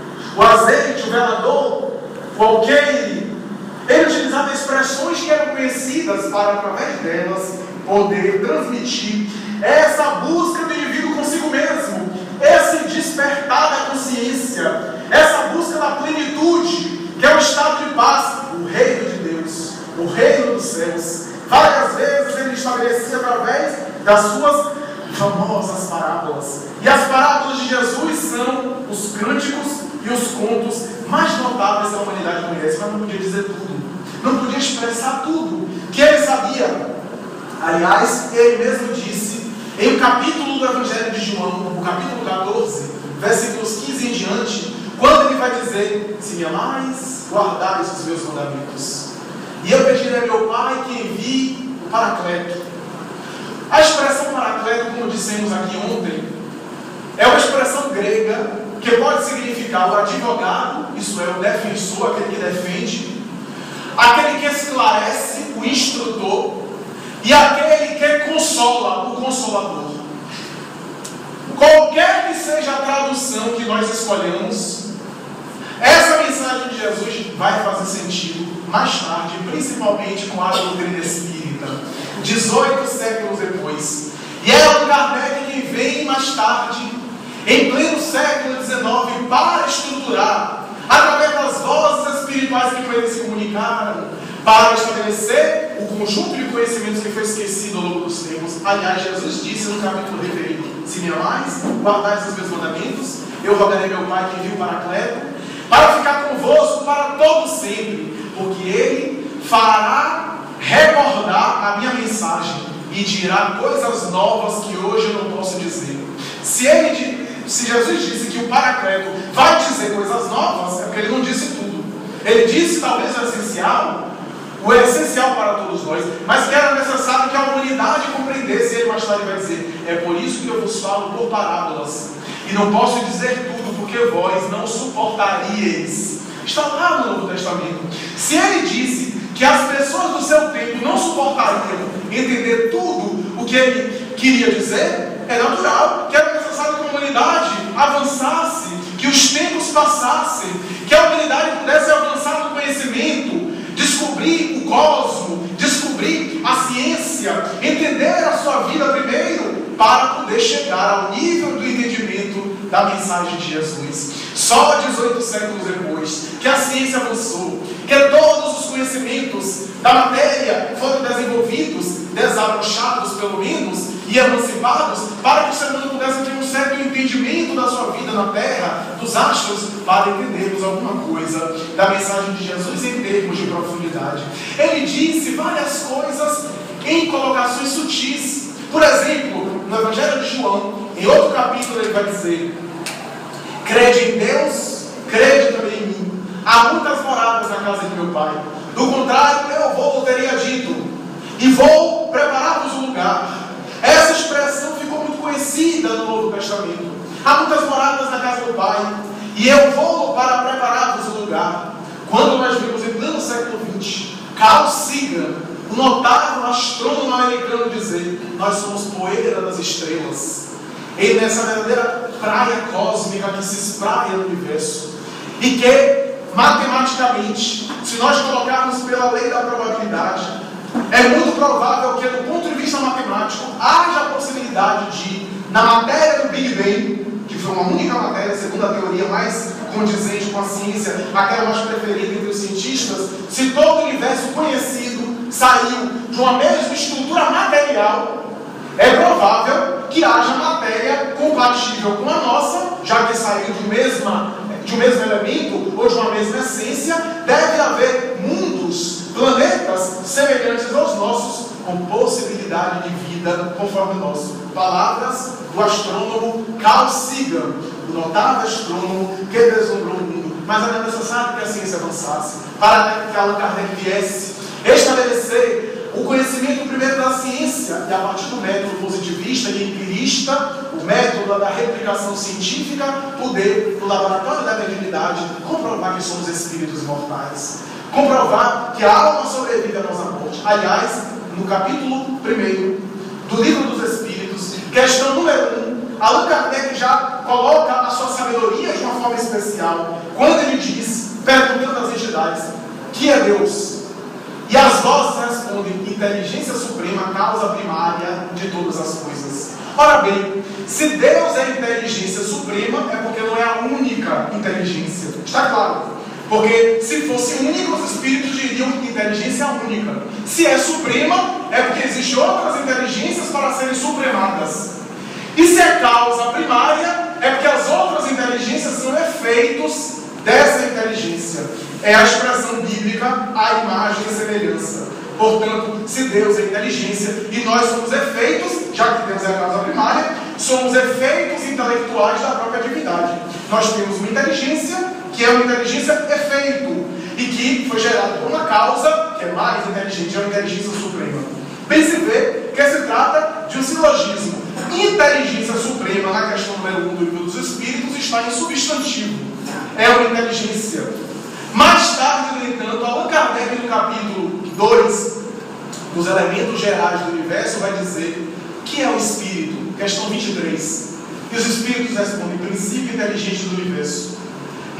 o azeite, o velador, o alqueire, ele utilizava expressões que eram conhecidas para, através delas, poder transmitir essa busca do indivíduo consigo mesmo, esse despertar da consciência, essa busca da plenitude, que é o estado de paz, o reino de Deus, o reino dos céus. Várias vezes ele estabelecia através das suas famosas parábolas. E as parábolas de Jesus são os cânticos e os contos mais notáveis que a humanidade conhece, mas não podia dizer tudo, não podia expressar tudo que ele sabia. Aliás, ele mesmo disse em um capítulo do Evangelho de João, o capítulo catorze, versículos quinze em diante, quando ele vai dizer: se me amais, guardais os meus mandamentos, e eu pedirei a meu Pai que envie o Paracleto. A expressão Paracleto, como dissemos aqui ontem, é uma expressão grega que pode significar o advogado, isso é, o defensor, aquele que defende, aquele que esclarece, o instrutor, e aquele que consola, o consolador. Qualquer que seja a tradução que nós escolhemos, essa mensagem de Jesus vai fazer sentido mais tarde, principalmente com a doutrina espírita. dezoito séculos depois. E é Allan Kardec quem vem mais tarde, em pleno século dezenove, para estruturar, através das vozes espirituais que com ele se comunicaram, para estabelecer o conjunto de conhecimentos que foi esquecido ao longo dos tempos. Aliás, Jesus disse no capítulo referido: se me amais, guardais os meus mandamentos, eu rogarei meu Pai que envie o Paracleto, para ficar convosco para todo sempre, porque ele fará recordar a minha mensagem e dirá coisas novas que hoje eu não posso dizer. Se, ele, se Jesus disse que o Paracleto vai dizer coisas novas, é porque ele não disse tudo. Ele disse talvez o essencial, o essencial para todos nós, mas que era necessário que a humanidade compreendesse. E ele mais tarde vai dizer: é por isso que eu vos falo por parábolas, e não posso dizer tudo, porque vós não suportaríeis. Está lá no Novo Testamento. Se ele disse que as pessoas do seu tempo não suportariam entender tudo o que ele queria dizer, é natural que era necessário que a humanidade avançasse, que os tempos passassem, que a humanidade pudesse avançar no conhecimento, descobrir o cosmos, descobrir a ciência, entender a sua vida primeiro, para poder chegar ao nível do entendimento da mensagem de Jesus. Só dezoito séculos depois que a ciência avançou, que todos os conhecimentos da matéria foram desenvolvidos, desabrochados pelo menos, e emancipados, para que o ser humano pudesse ter um certo entendimento da sua vida na Terra, dos astros, para entendermos alguma coisa da mensagem de Jesus em termos de profundidade. Ele disse várias coisas em colocações sutis. Por exemplo, no Evangelho de João, em outro capítulo, ele vai dizer: crede em Deus, crede também em mim. Há muitas moradas na casa de meu Pai. Do contrário, eu vou, eu teria dito, e vou preparar-vos um lugar. Essa expressão ficou muito conhecida no Novo Testamento. Há muitas moradas na casa do Pai, e eu vou para preparar-vos um lugar. Quando nós vimos em pleno século vinte, Carl Sagan, um notável astrônomo americano, dizer: nós somos poeira das estrelas. Ele nessa verdadeira praia cósmica que se espraia no universo. E que, matematicamente, se nós colocarmos pela lei da probabilidade, é muito provável que, do ponto de vista matemático, haja a possibilidade de, na matéria do Big Bang, que foi uma única matéria, segundo a teoria mais condizente com a ciência, aquela mais preferida entre os cientistas, se todo o universo conhecido saiu de uma mesma estrutura material, é provável que haja matéria compatível com a nossa, já que saiu de, mesma, de um mesmo elemento ou de uma mesma essência. Deve haver mundos, planetas semelhantes aos nossos, com possibilidade de vida conforme o nosso. Palavras do astrônomo Carl Sagan, o notável astrônomo que deslumbrou o mundo. Mas era necessário que a ciência avançasse, para que Allan Kardec viesse estabelecer o conhecimento primeiro da ciência, e a partir do método positivista e empirista, o método da replicação científica, poder, no laboratório da mediunidade, comprovar que somos espíritos imortais, comprovar que a alma sobrevive à nossa morte. Aliás, no capítulo primeiro do Livro dos Espíritos, questão número um, Allan Kardec já coloca a sua sabedoria de uma forma especial, quando ele diz, perguntando às entidades: que é Deus? E as vozes respondem: inteligência suprema, causa primária de todas as coisas. Ora bem, se Deus é inteligência suprema, é porque não é a única inteligência. Está claro? Porque se fosse única, os espíritos diriam que inteligência é única. Se é suprema, é porque existem outras inteligências para serem supremadas. E se é causa primária, é porque as outras inteligências são efeitos dessa inteligência. É a expressão bíblica, a imagem e semelhança. Portanto, se Deus é inteligência e nós somos efeitos, já que Deus é a causa primária, somos efeitos intelectuais da própria divindade. Nós temos uma inteligência que é uma inteligência efeito e que foi gerada por uma causa que é mais inteligente, é uma inteligência suprema. Bem se vê que se trata de um silogismo. Inteligência suprema, na questão número um do Livro dos Espíritos, está em substantivo. É uma inteligência. Mais tarde, no entanto, Allan Kardec, no capítulo dois dos elementos gerais do universo, vai dizer que é o espírito. Questão vinte e três. E os espíritos respondem: princípio inteligente do universo. Na questão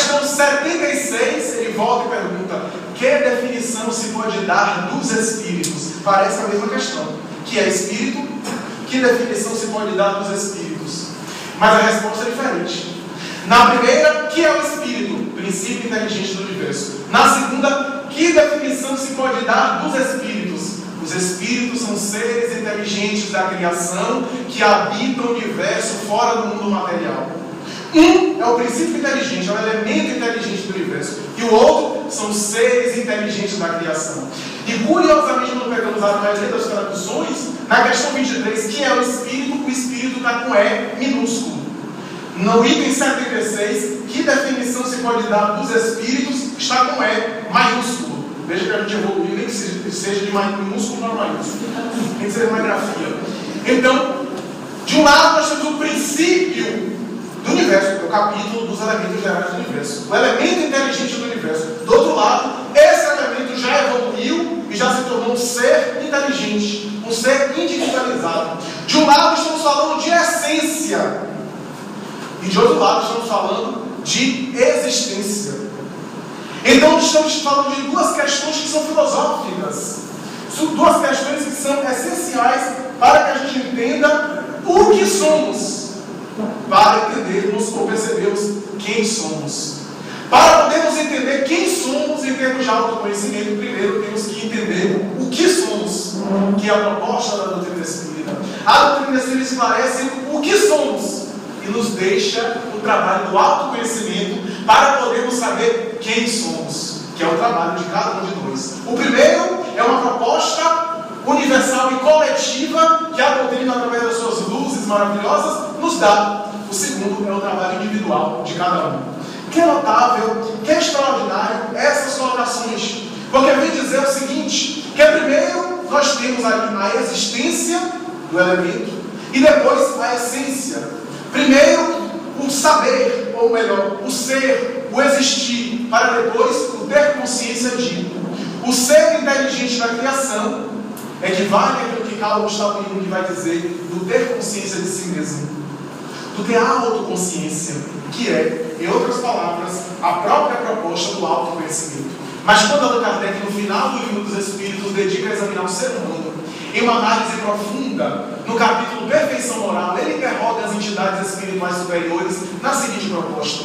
questão setenta e seis, ele volta e pergunta: que definição se pode dar dos espíritos? Parece a mesma questão. Que é espírito? Que definição se pode dar dos espíritos? Mas a resposta é diferente. Na primeira, que é o espírito? Princípio inteligente do universo. Na segunda, que definição se pode dar dos espíritos? Os espíritos são seres inteligentes da criação que habitam o universo fora do mundo material. Um é o princípio inteligente, é o elemento inteligente do universo. E o outro são seres inteligentes da criação. E curiosamente, quando pegamos a maioria das traduções, na questão vinte e três, que é o espírito, o espírito está com E minúsculo. No item setenta e seis, que definição se pode dar dos espíritos, está com E maiúsculo. Veja que a gente evoluiu, nem que seja de minúsculo para maiúsculo. Tem que ser uma grafia. Então, de um lado nós temos o princípio do universo, que é o capítulo dos elementos gerais do universo. O elemento inteligente do universo. Do outro lado, esse elemento já evoluiu e já se tornou um ser inteligente, um ser individualizado. De um lado estamos falando de essência. E de outro lado estamos falando de existência. Então estamos falando de duas questões que são filosóficas. São duas questões que são essenciais para que a gente entenda o que somos. Para entendermos ou percebermos quem somos. Para podermos entender quem somos em termos de autoconhecimento, primeiro temos que entender o que somos, que é a proposta da doutrina espírita. A doutrina espírita esclarece o que somos e nos deixa o trabalho do autoconhecimento para podermos saber quem somos, que é o trabalho de cada um de nós. O primeiro é uma proposta universal e coletiva que a doutrina, através das suas luzes maravilhosas, nos dá. O segundo é o trabalho individual de cada um. Que é notável, que é extraordinário essas colocações, porque vem dizer o seguinte, que primeiro nós temos ali a existência do elemento e depois a essência. Primeiro o saber, ou melhor, o ser, o existir, para depois o ter consciência de. O ser inteligente da criação equivale àquilo que Carl Gustav Jung vai dizer do ter consciência de si mesmo, do ter a autoconsciência, que é, em outras palavras, a própria proposta do autoconhecimento. Mas quando Allan Kardec, no final do Livro dos Espíritos, dedica a examinar o ser humano, em uma análise profunda, no capítulo Perfeição Moral, ele interroga as entidades espirituais superiores na seguinte proposta: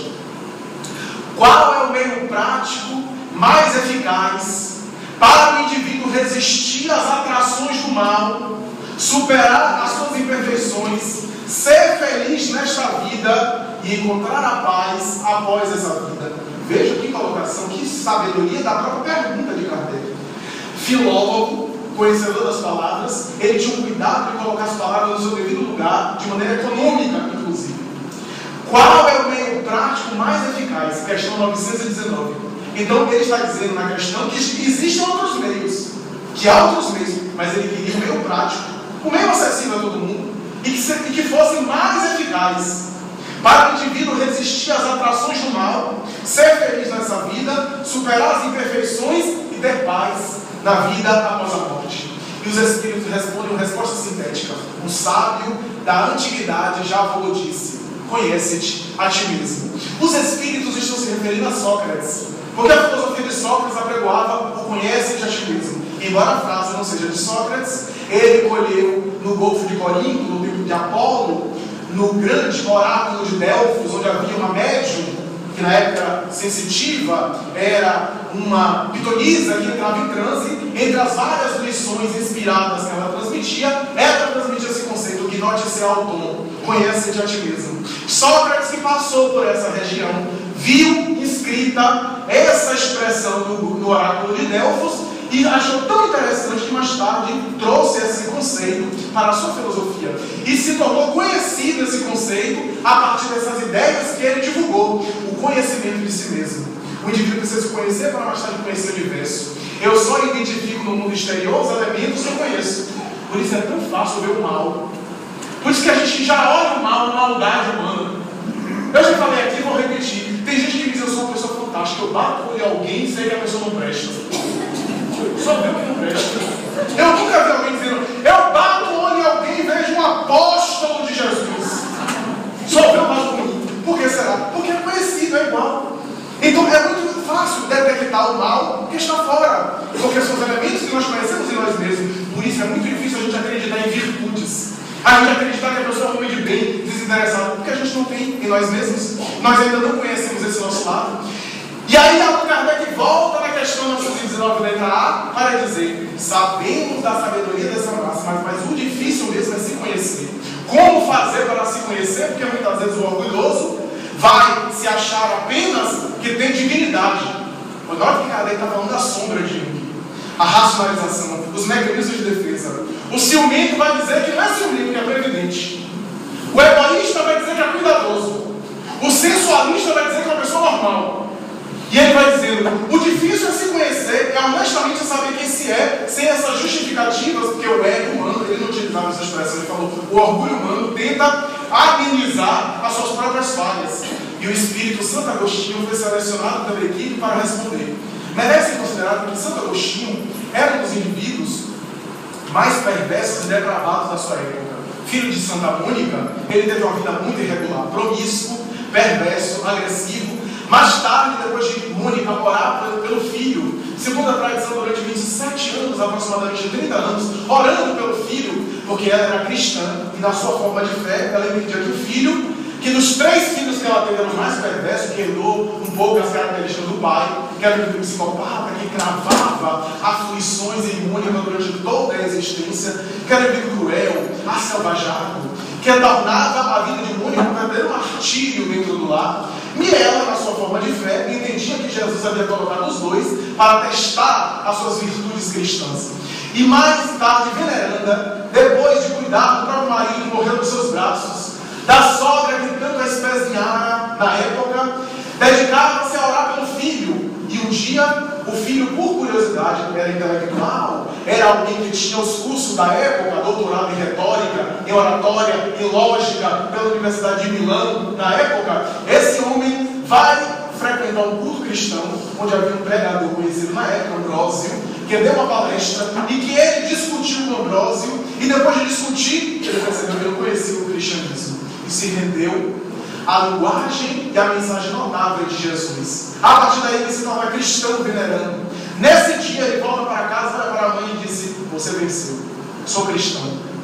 qual é o meio prático mais eficaz para o indivíduo resistir às atrações do mal, superar as suas imperfeições, ser feliz nesta vida e encontrar a paz após essa vida? Veja que colocação, que sabedoria da própria pergunta de Kardec. Filólogo, conhecedor das palavras, ele tinha um cuidado de colocar as palavras no seu devido lugar, de maneira econômica, inclusive. Qual é o meio prático mais eficaz? Questão novecentos e dezenove. Então ele está dizendo na questão que existem outros meios, que há outros meios, mas ele queria o meio prático, o meio acessível a todo mundo, e que, se, e que fosse mais eficaz para o indivíduo resistir às atrações do mal, ser feliz nessa vida, superar as imperfeições e ter paz na vida após a morte. E os Espíritos respondem uma resposta sintética. Um sábio da antiguidade já falou disse: conhece-te a ti mesmo. Os Espíritos estão se referindo a Sócrates, porque a filosofia de Sócrates apregoava o conhece-te a ti mesmo. Embora a frase não seja de Sócrates, ele colheu no Golfo de Corinto, no templo de Apolo, no grande oráculo de Delfos, onde havia uma médium, que na época sensitiva era uma pitonisa que entrava em transe. Entre as várias lições inspiradas que ela transmitia, ela transmitia esse conceito: gnótice auton, conhece-te a ti mesmo. Sócrates, que passou por essa região, viu escrita essa expressão no, no oráculo de Delfos e achou tão interessante que mais tarde trouxe esse conceito para a sua filosofia e se tornou conhecido esse conceito a partir dessas ideias que ele divulgou: o conhecimento de si mesmo. O indivíduo precisa se conhecer para mais tarde conhecer o universo. Eu só identifico no mundo exterior os elementos que eu conheço. Por isso é tão fácil ver o mal. Por isso que a gente já olha o mal na maldade humana. Eu já falei aqui e vou repetir. Tem gente que diz: eu sou uma pessoa fantástica, eu bato o olho em alguém e sei que a pessoa não presta. Só vê o que não presta. Eu nunca vi alguém dizendo: eu bato o olho em alguém e vejo um apóstolo de Jesus. Só vê o lado ruim. Por que será? Porque é conhecido, é igual. eliminar o mal que está fora, porque são os elementos que nós conhecemos em nós mesmos. Por isso é muito difícil a gente acreditar em virtudes, a gente acreditar que a pessoa é um homem de bem, desinteressado, porque a gente não tem em nós mesmos, nós ainda não conhecemos esse nosso lado. E aí Allan Kardec volta na questão novecentos e dezenove, letra A, para dizer: sabemos da sabedoria dessa máxima, mas o difícil mesmo é se conhecer. Como fazer para se conhecer? Porque muitas vezes o orgulhoso vai se achar apenas que tem dignidade. Olha que Kardec está falando da sombra de Jung, a racionalização, os mecanismos de defesa. O ciumento vai dizer que não é ciumento, que é previdente. O egoísta vai dizer que é cuidadoso. O sensualista vai dizer que é uma pessoa normal. E ele vai dizendo: o difícil é se conhecer, é honestamente saber quem se é, sem essas justificativas, porque o ego humano, ele não utilizava essa expressão, ele falou: o orgulho humano tenta amenizar as suas próprias falhas. E o Espírito Santo Agostinho foi selecionado pela equipe para responder. Merece considerar que Santo Agostinho era um dos indivíduos mais perversos e depravados da sua época. Filho de Santa Mônica, ele teve uma vida muito irregular, promíscuo, perverso, agressivo. Mais tarde, depois de Mônica orar pelo filho, segundo a tradição, durante vinte e sete anos, aproximadamente trinta anos, orando pelo filho, porque ela era cristã, e na sua forma de fé, ela entendia que o filho, que dos três filhos que ela teve era o mais perverso, que herdou um pouco as características do pai, que era um filho psicopata, que cravava aflições em Mônica durante toda a existência, que era um filho cruel, assalvajado, que tornava a vida de Mônica um verdadeiro martírio dentro do lar. E ela, na sua forma de fé, entendia que Jesus havia colocado os dois para testar as suas virtudes cristãs. E mais tarde, veneranda, depois de cuidar do próprio marido que morreu nos seus braços, da sogra que tanto a espezinhara na época, dedicava-se a orar pelo filho. E um dia, o filho, por curiosidade, era intelectual, era alguém que tinha os cursos da época, doutorado em retórica, em oratória, em lógica, pela Universidade de Milão, na época. Esse homem vai frequentar um culto cristão, onde havia um pregador conhecido na época, Ambrósio, que deu uma palestra e que ele discutiu com Ambrósio, e depois de discutir, ele percebeu que não conhecia o cristianismo e se rendeu à linguagem e à mensagem notável de Jesus. A partir daí ele se torna cristão venerando. Nesse dia ele volta para casa, olha para a mãe e disse: você venceu, sou cristão.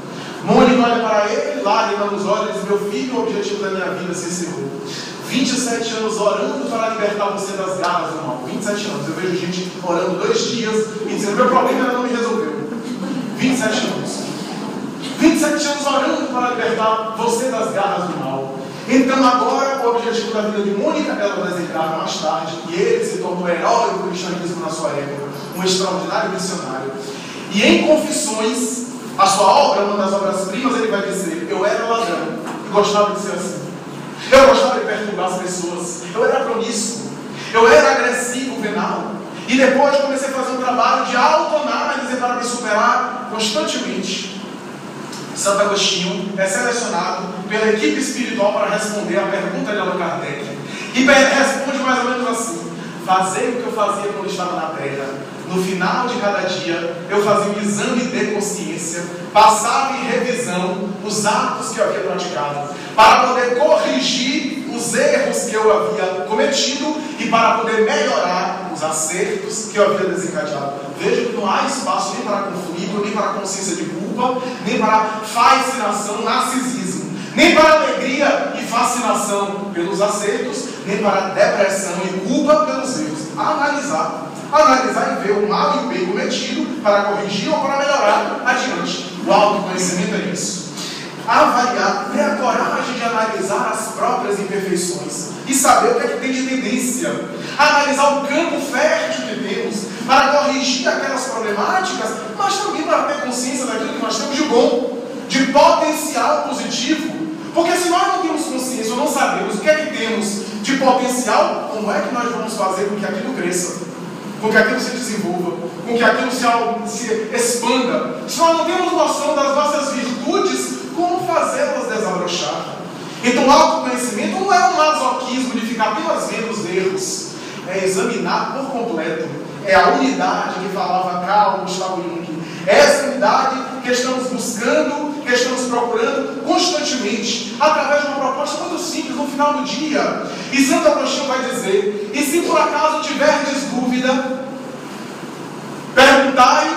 Mônica olha para ele, lágrima nos olhos, e diz: meu filho, o objetivo da minha vida se encerrou. vinte e sete anos orando para libertar você das garras do mal. vinte e sete anos, eu vejo gente orando dois dias e dizendo: meu problema ainda não me resolveu. vinte e sete anos. vinte e sete anos orando para libertar você das garras do mal. Então agora o objetivo da vida de Mônica, ela vai desencarnar mais tarde, e ele se tornou herói do cristianismo na sua época, um extraordinário missionário. E em Confissões, a sua obra, uma das obras-primas, ele vai dizer: eu era ladrão e gostava de ser assim. Eu gostava de perturbar as pessoas, eu era promíscuo, eu era agressivo, venal. E depois comecei a fazer um trabalho de autoanálise para me superar constantemente. Santo Agostinho é selecionado pela equipe espiritual para responder a pergunta de Allan Kardec. E responde mais ou menos assim: fazei o que eu fazia quando estava na terra. No final de cada dia, eu fazia um exame de consciência, passava em revisão os atos que eu havia praticado, para poder corrigir os erros que eu havia cometido e para poder melhorar os acertos que eu havia desencadeado. Veja que não há espaço nem para conflito, nem para consciência de culpa, nem para fascinação, narcisismo, nem para alegria e fascinação pelos acertos, nem para depressão e culpa pelos erros. A analisar, analisar e ver o mal e o bem cometido para corrigir ou para melhorar adiante. O autoconhecimento é isso. Avaliar, ter a coragem de analisar as próprias imperfeições e saber o que é que tem de tendência. Analisar o campo fértil que temos para corrigir aquelas problemáticas, mas também para ter consciência daquilo que nós temos de bom, de potencial positivo. Porque se nós não temos consciência ou não sabemos o que é que temos de potencial, como é que nós vamos fazer com que aquilo cresça, com que aquilo se desenvolva, com que aquilo se, se expanda? Se nós não temos noção das nossas virtudes, como fazê-las desabrochar? Então o autoconhecimento não é um masoquismo de ficar apenas vendo os erros, é examinar por completo. É a unidade que falava Carl Gustavo Jung. É essa unidade que estamos buscando, que estamos procurando constantemente, através de uma proposta muito simples, no final do dia. E Santo Agostinho vai dizer: e se por acaso tiverdes dúvida, perguntai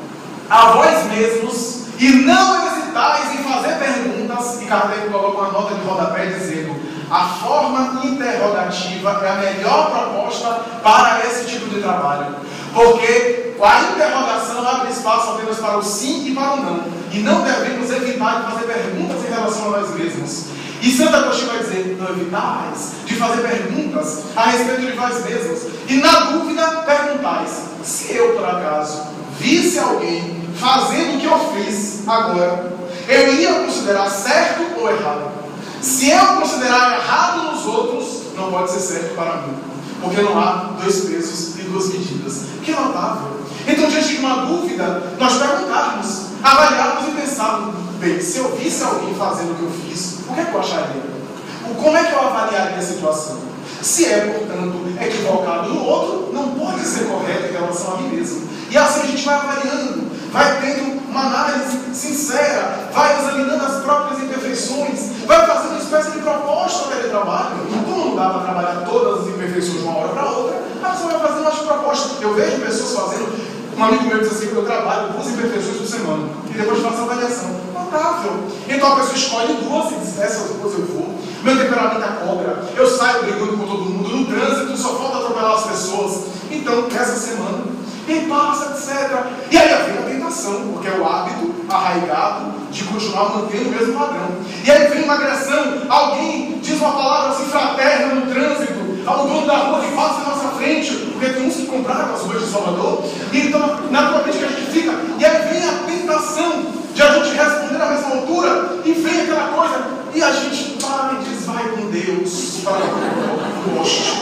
a vós mesmos, e não hesitais em fazer perguntas. E Kardec coloca uma nota de rodapé dizendo: a forma interrogativa é a melhor proposta para esse tipo de trabalho, porque a interrogação abre espaço apenas para o sim e para o não, e não devemos evitar de fazer perguntas em relação a nós mesmos. E Santo Agostinho vai dizer: não evitais de fazer perguntas a respeito de vós mesmos, e na dúvida perguntais. Se eu por acaso visse alguém fazendo o que eu fiz agora, eu iria considerar certo ou errado? Se eu considerar errado nos outros, não pode ser certo para mim, porque não há dois pesos e duas medidas. Que notável! Então, diante de uma dúvida, nós perguntarmos, avaliarmos e pensarmos: bem, se eu visse alguém fazendo o que eu fiz, o que é que eu acharia? Como é que eu avaliaria a situação? Se é, portanto, equivocado no outro, não pode ser correto em relação a mim mesmo. E assim a gente vai avaliando, vai tendo uma análise sincera, vai examinando as próprias imperfeições, vai fazendo uma espécie de proposta para ele trabalho. Como não dá para trabalhar todas as imperfeições de uma hora para outra, a pessoa vai fazendo umas propostas. Eu vejo pessoas fazendo. Um amigo meu diz assim: que eu trabalho duas imperfeições por semana e depois faço a avaliação. Notável. Então a pessoa escolhe duas e diz: essas duas eu vou. Meu temperamento é cobra, eu saio brigando com todo mundo no trânsito, só falta atropelar as pessoas. Então, essa semana, e passa, etcétera. E aí vem a tentação, porque é o hábito arraigado de continuar mantendo o mesmo padrão. E aí vem uma agressão, alguém diz uma palavra assim fraterna no trânsito ao dono da rua que passa na nossa frente, porque tem uns que compraram as ruas de Salvador, e então, naturalmente, que a gente fica, e aí vem a tentação de a gente responder na mesma altura, e vem aquela coisa, e a gente para e diz: vai com Deus, para o poste.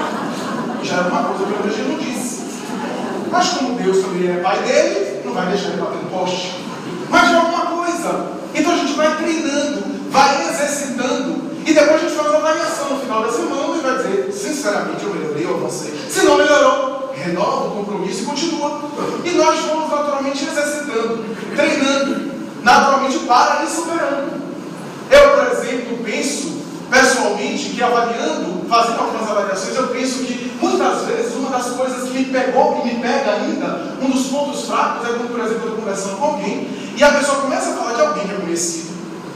Já era uma coisa que o Evangelho não disse. Mas como Deus também é pai dele, não vai deixar ele bater no poste. Mas já é alguma coisa. Então a gente vai treinando, vai exercitando, e depois a gente faz uma avaliação no final da semana e vai dizer: sinceramente, eu melhorei ou avancei. Se não melhorou, renova o compromisso e continua. E nós vamos naturalmente exercitando, treinando, naturalmente para ir superando. Eu, por exemplo, penso pessoalmente que, avaliando, fazendo algumas avaliações, eu penso que muitas vezes uma das coisas que me pegou e me pega ainda, um dos pontos fracos, é quando, por exemplo, eu estou conversando com alguém e a pessoa começa a falar de alguém que é conhecido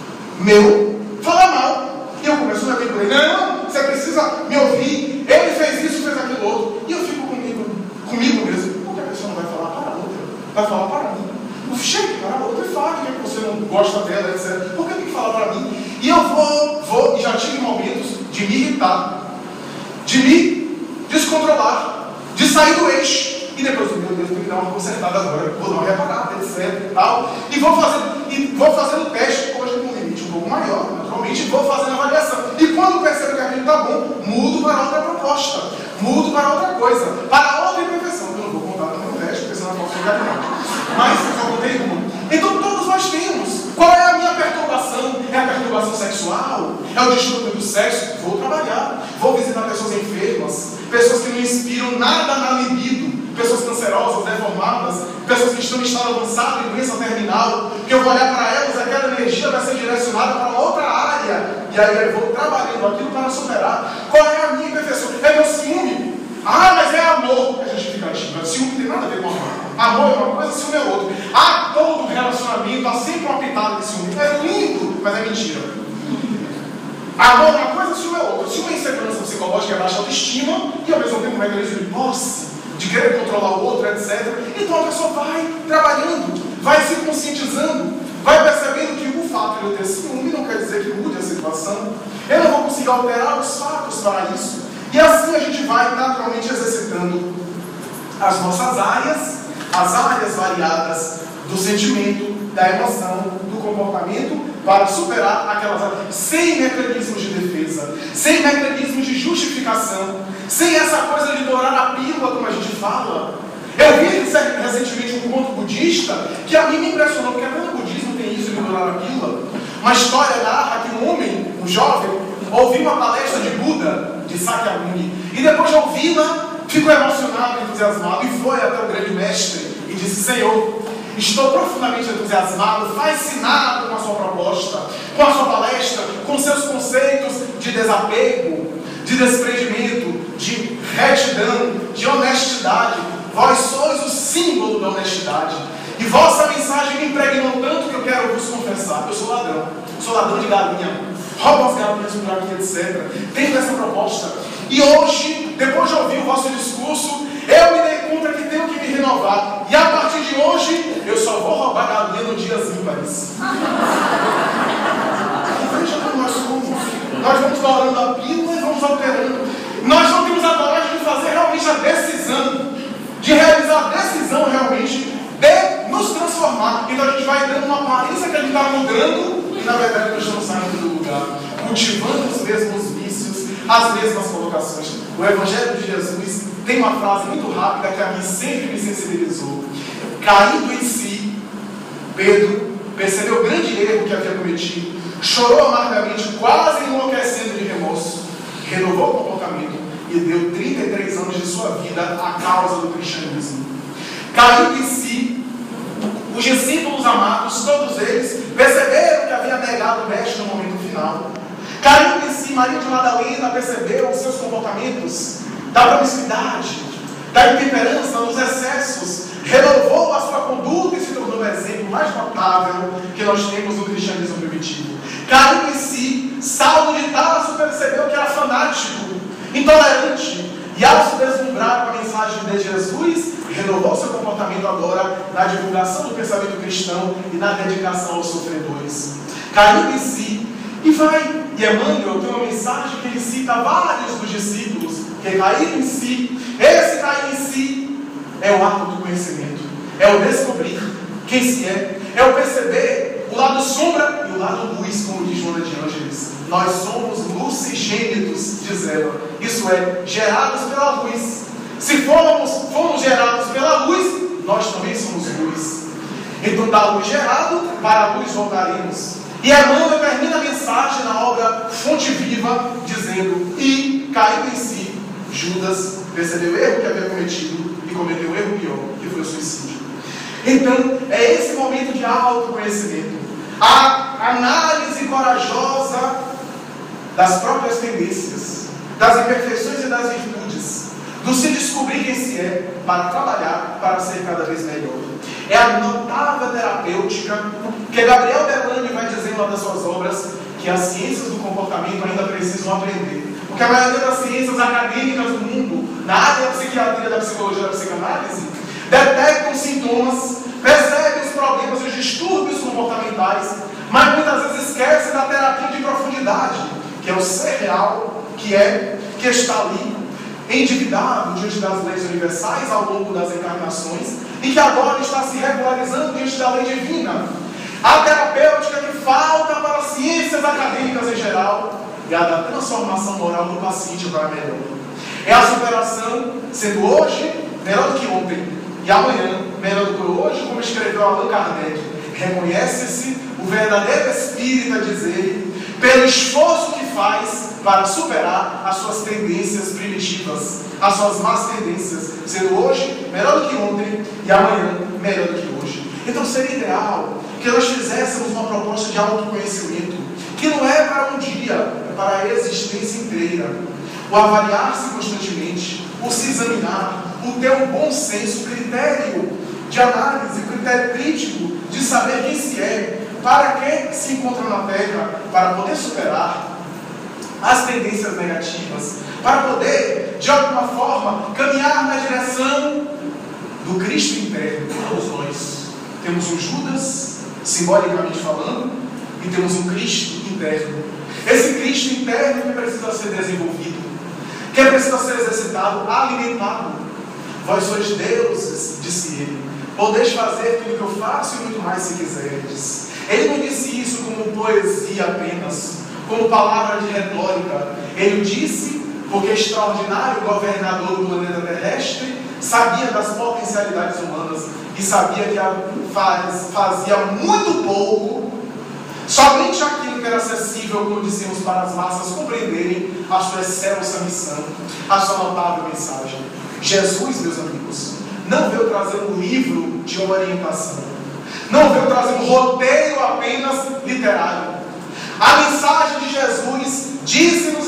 meu, fala mal, e eu começo a dizer: não, você precisa me ouvir, ele fez isso, fez aquilo outro, e eu fico comigo, comigo mesmo. Por que a pessoa não vai falar para a outra? Vai falar para mim. Chega para a outra e fala que você não gosta dela, etcétera. Por que tem que falar para mim? E eu vou, vou, e já tive momentos de me irritar, de me descontrolar, de sair do eixo. E depois, meu Deus, tem que dar uma consertada agora, vou dar uma reparada, etcétera. E, tal, e vou fazendo, e vou fazendo o teste, hoje com um limite um pouco maior, naturalmente, e vou fazendo a avaliação. E quando percebo que aquilo está bom, mudo para outra proposta, mudo para outra coisa, para outra imperfeição. Eu não vou contar no meu teste, porque senão eu posso ficar aqui. Mas eu só contei uma. Então todos nós temos. Qual é a minha perturbação? É a perturbação sexual? É o distúrbio do sexo? Vou trabalhar. Vou visitar pessoas enfermas, pessoas que não inspiram nada na libido, pessoas cancerosas, deformadas, pessoas que estão em estado avançado em doença terminal, que eu vou olhar para elas, aquela energia vai ser direcionada para outra área, e aí eu vou trabalhando aquilo para superar. Qual é a minha imperfeição? É meu ciúme. Ah, mas é amor. É justificativa. Ciúme não tem nada a ver com amor. Amor é uma coisa, ciúme é outra. Ah, todo relacionamento há sempre uma pitada de ciúme. É lindo, mas é mentira. Amor é uma coisa, ciúme é outra. Ciúme é insegurança psicológica, é baixa autoestima, e ao mesmo tempo um mecanismo de posse, de querer controlar o outro, etcétera. Então a pessoa vai trabalhando, vai se conscientizando, vai percebendo que o fato de eu ter ciúme não quer dizer que mude a situação. Eu não vou conseguir alterar os fatos para isso. E assim a gente vai naturalmente exercitando as nossas áreas, as áreas variadas do sentimento, da emoção, do comportamento, para superar aquelas áreas, sem mecanismos de defesa, sem mecanismos de justificação, sem essa coisa de dourar a pílula, como a gente fala. Eu vi recentemente um conto budista que a mim me impressionou, porque até no budismo tem isso de dourar a pílula. Uma história narra que um homem, um jovem, ouviu uma palestra de Buda, de Sakyamuni, e depois de ouvi-la, ficou emocionado, entusiasmado, e foi até o grande mestre e disse: Senhor, estou profundamente entusiasmado, fascinado com a sua proposta, com a sua palestra, com seus conceitos de desapego, de desprendimento, de retidão, de honestidade. Vós sois o símbolo da honestidade. E vossa mensagem me impregnou tanto que eu quero vos confessar. Eu sou ladrão, sou ladrão de galinha, roubo as galinhas por aqui, etcétera. Tenho essa proposta. E hoje, depois de ouvir o vosso discurso, eu me dei conta que tenho que me renovar. E a partir de hoje, eu só vou roubar galinha no dias ímpares. Veja como nós somos. Nós vamos dourando a pílula e vamos alterando. Nós não temos a coragem de fazer realmente a decisão, de realizar a decisão realmente de nos transformar. Então a gente vai dando uma aparência que a gente está mudando e na verdade nós estamos saindo do lugar, cultivando os mesmos vícios, as mesmas colocações. O Evangelho de Jesus tem uma frase muito rápida que a mim sempre me sensibilizou. Caindo em si, Pedro percebeu o grande erro que havia cometido, chorou amargamente, quase enlouquecendo de remorso, renovou o comportamento e deu trinta e três anos de sua vida à causa do cristianismo. Caindo em si, os discípulos amados, todos eles, perceberam que havia negado o mestre no momento final. Caindo em si, Maria de Madalena percebeu os seus comportamentos da promiscuidade, da intemperança, dos excessos, renovou a sua conduta e se tornou o exemplo mais notável que nós temos no cristianismo primitivo. Caindo em si, Saulo de Tarso percebeu que era fanático, intolerante, e ao se deslumbrar com a mensagem de Jesus, renovou seu comportamento agora na divulgação do pensamento cristão e na dedicação aos sofredores. Caindo em si, e vai, e Emmanuel tem uma mensagem que ele cita vários dos discípulos, que é cair em si. Esse cair em si é o ato do conhecimento, é o descobrir quem se é, é o perceber o lado sombra e o lado luz, como diz Joana de Ângeles. Nós somos lucigênitos, diz ela, isso é, gerados pela luz. Se fomos, fomos gerados pela luz, nós também somos luz. Então, da luz gerado, para a luz voltaremos. E Emmanuel termina a mensagem na obra Fonte Viva, dizendo: e, caindo em si, Judas percebeu o erro que havia cometido e cometeu um erro pior, que foi o suicídio. Então, é esse momento de autoconhecimento, a análise corajosa das próprias tendências, das imperfeições e das virtudes, do se descobrir quem se é, para trabalhar para ser cada vez melhor. É a notável terapêutica que Gabriel Delane vai dizer em uma das suas obras, que as ciências do comportamento ainda precisam aprender. Porque a maioria das ciências acadêmicas do mundo, na área da psiquiatria, da psicologia, da psicanálise, detectam sintomas, percebem os problemas e os distúrbios comportamentais, mas muitas vezes esquecem da terapia de profundidade, que é o ser real, que é, que está ali, endividado diante das leis universais ao longo das encarnações e que agora está se regularizando diante da lei divina. A terapêutica que falta para as ciências acadêmicas em geral é a da transformação moral do paciente para melhor. É a superação, sendo hoje melhor do que ontem e amanhã melhor do que hoje, como escreveu Allan Kardec. Reconhece-se o verdadeiro espírito a dizer, pelo esforço que faz para superar as suas tendências primitivas, as suas más tendências, sendo hoje melhor do que ontem e amanhã melhor do que hoje. Então seria ideal que nós fizéssemos uma proposta de autoconhecimento, que não é para um dia, é para a existência inteira. O avaliar-se constantemente, o se examinar, o ter um bom senso, critério de análise, critério crítico de saber quem se é, para que se encontra na Terra, para poder superar as tendências negativas, para poder, de alguma forma, caminhar na direção do Cristo interno. Todos nós temos um Judas, simbolicamente falando, e temos um Cristo interno. Esse Cristo interno que precisa ser desenvolvido, que precisa ser exercitado, alimentado. Vós sois deuses, disse ele, podeis fazer tudo o que eu faço e muito mais se quiserdes. Ele não disse isso como poesia apenas, como palavra de retórica. Ele disse porque extraordinário governador do planeta terrestre sabia das potencialidades humanas e sabia que fazia muito pouco, somente aquilo que era acessível, como dissemos, para as massas compreenderem a sua excelsa missão, a sua notável mensagem. Jesus, meus amigos, não veio trazer um livro de orientação, não veio trazer um roteiro apenas literário. A mensagem de Jesus diz-nos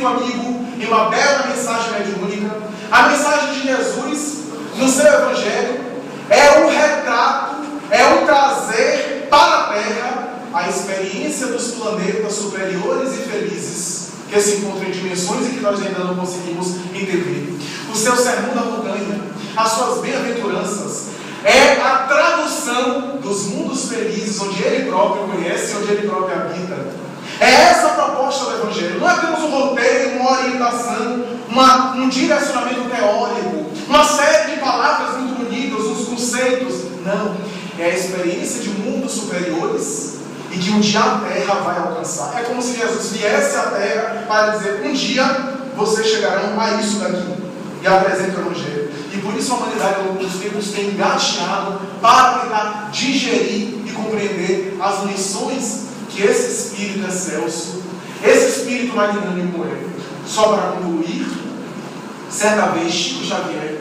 amigo em uma bela mensagem mediúnica. A mensagem de Jesus no seu Evangelho é um retrato, é um trazer para a Terra a experiência dos planetas superiores e felizes que se encontram em dimensões em que nós ainda não conseguimos entender. O seu sermão da montanha, as suas bem-aventuranças, é a tradução dos mundos felizes onde Ele próprio conhece, onde Ele próprio habita. É essa a proposta do Evangelho. Não é apenas um roteiro, uma orientação, uma, um direcionamento teórico, uma série de palavras muito bonitas, uns conceitos. Não. É a experiência de mundos superiores e que um dia a Terra vai alcançar. É como se Jesus viesse à Terra para dizer: um dia vocês chegarão a isso daqui. E apresenta o Evangelho. E por isso a humanidade ao longo dos tempos tem engateado para tentar digerir e compreender as lições que esse Espírito excelso, esse Espírito magnânimo é. Só para concluir, certa vez Chico Xavier,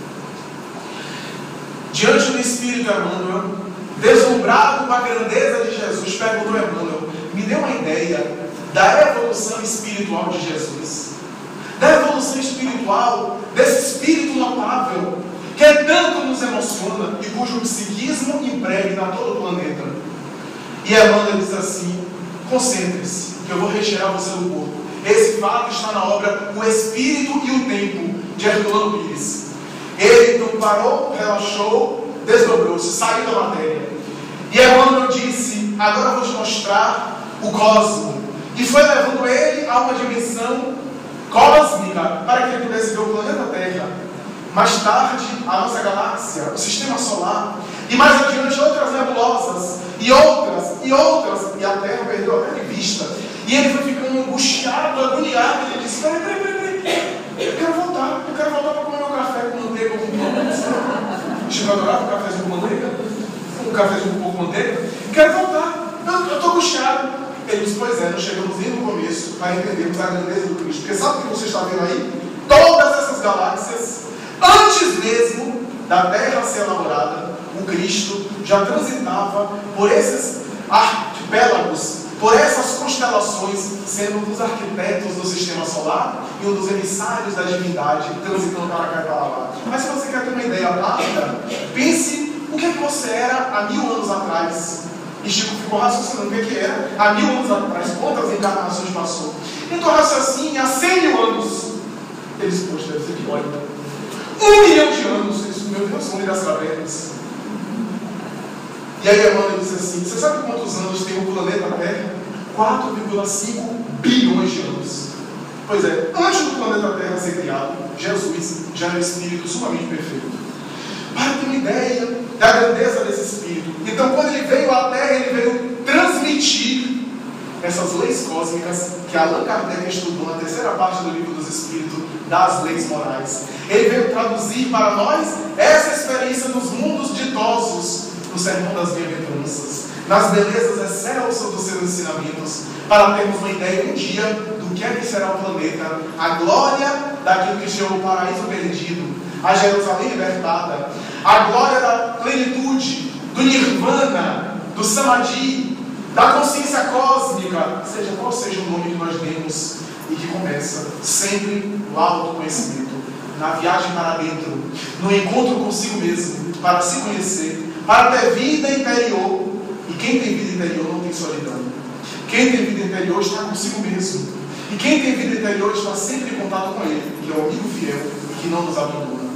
diante do Espírito Emmanuel, deslumbrado com a grandeza de Jesus, perguntou a Emmanuel: me dê uma ideia da evolução espiritual de Jesus, da evolução espiritual desse Espírito notável que tanto nos emociona e cujo psiquismo impregna todo o planeta. E Emmanuel diz assim: concentre-se, que eu vou retirar você do corpo. Esse fato está na obra O Espírito e o Tempo, de Herculano Pires. Ele então parou, relaxou, desdobrou-se, saiu da matéria. E Emmanuel disse: agora eu vou te mostrar o cosmo. E foi levando ele a uma dimensão cósmica para que ele pudesse ver o planeta Terra. Mais tarde, a nossa galáxia, o sistema solar, e mais adiante outras nebulosas, e outras, e outras, e a Terra perdeu até de vista. E ele foi ficando angustiado, agoniado, e ele disse: peraí, peraí, peraí, peraí, eu quero voltar, eu quero voltar para comer meu café com manteiga ou com pão. Chico adorava um cafezinho com manteiga, um cafezinho com pouco manteiga, quero voltar, eu estou angustiado. Ele disse: pois é, nós chegamos nem no começo para entendermos a grandeza do Cristo. Porque sabe o que você está vendo aí? Todas essas galáxias, antes mesmo da Terra ser elaborada, o Cristo já transitava por esses arquipélagos, por essas constelações, sendo um dos arquitetos do sistema solar e um dos emissários da divindade, transitando para cá e para lá. Mas se você quer ter uma ideia rápida, pense o que, é que você era há mil anos atrás. E Chico ficou raciocinando o que, é que era há mil anos atrás, quantas encarnações passou. Então raciocínio há cem mil anos. Ele disse: poxa, deve ser que olha, um milhão de anos. Isso, meu Deus, são das cavernas. E aí Emmanuel disse assim: você sabe quantos anos tem o planeta Terra? quatro vírgula cinco bilhões de anos. Pois é, antes do planeta Terra ser criado, Jesus já era um espírito sumamente perfeito. Para ter uma ideia da grandeza desse Espírito. Então, quando ele veio à Terra, ele veio transmitir essas leis cósmicas que Allan Kardec estudou na terceira parte do Livro dos Espíritos, das leis morais. Ele veio traduzir para nós essa experiência dos mundos ditosos no Sermão das Bem-aventuranças, nas belezas excelsas dos seus ensinamentos, para termos uma ideia um dia do que é que será o planeta, a glória daquilo que chama o paraíso perdido, a Jerusalém libertada, a glória da plenitude, do nirvana, do samadhi, da consciência cósmica, seja qual seja o nome que nós demos, e que começa sempre no autoconhecimento, na viagem para dentro, no encontro consigo mesmo, para se conhecer, para ter vida interior. E quem tem vida interior não tem solidão. Quem tem vida interior está consigo mesmo. E quem tem vida interior está sempre em contato com Ele, que é o amigo fiel e que não nos abandona.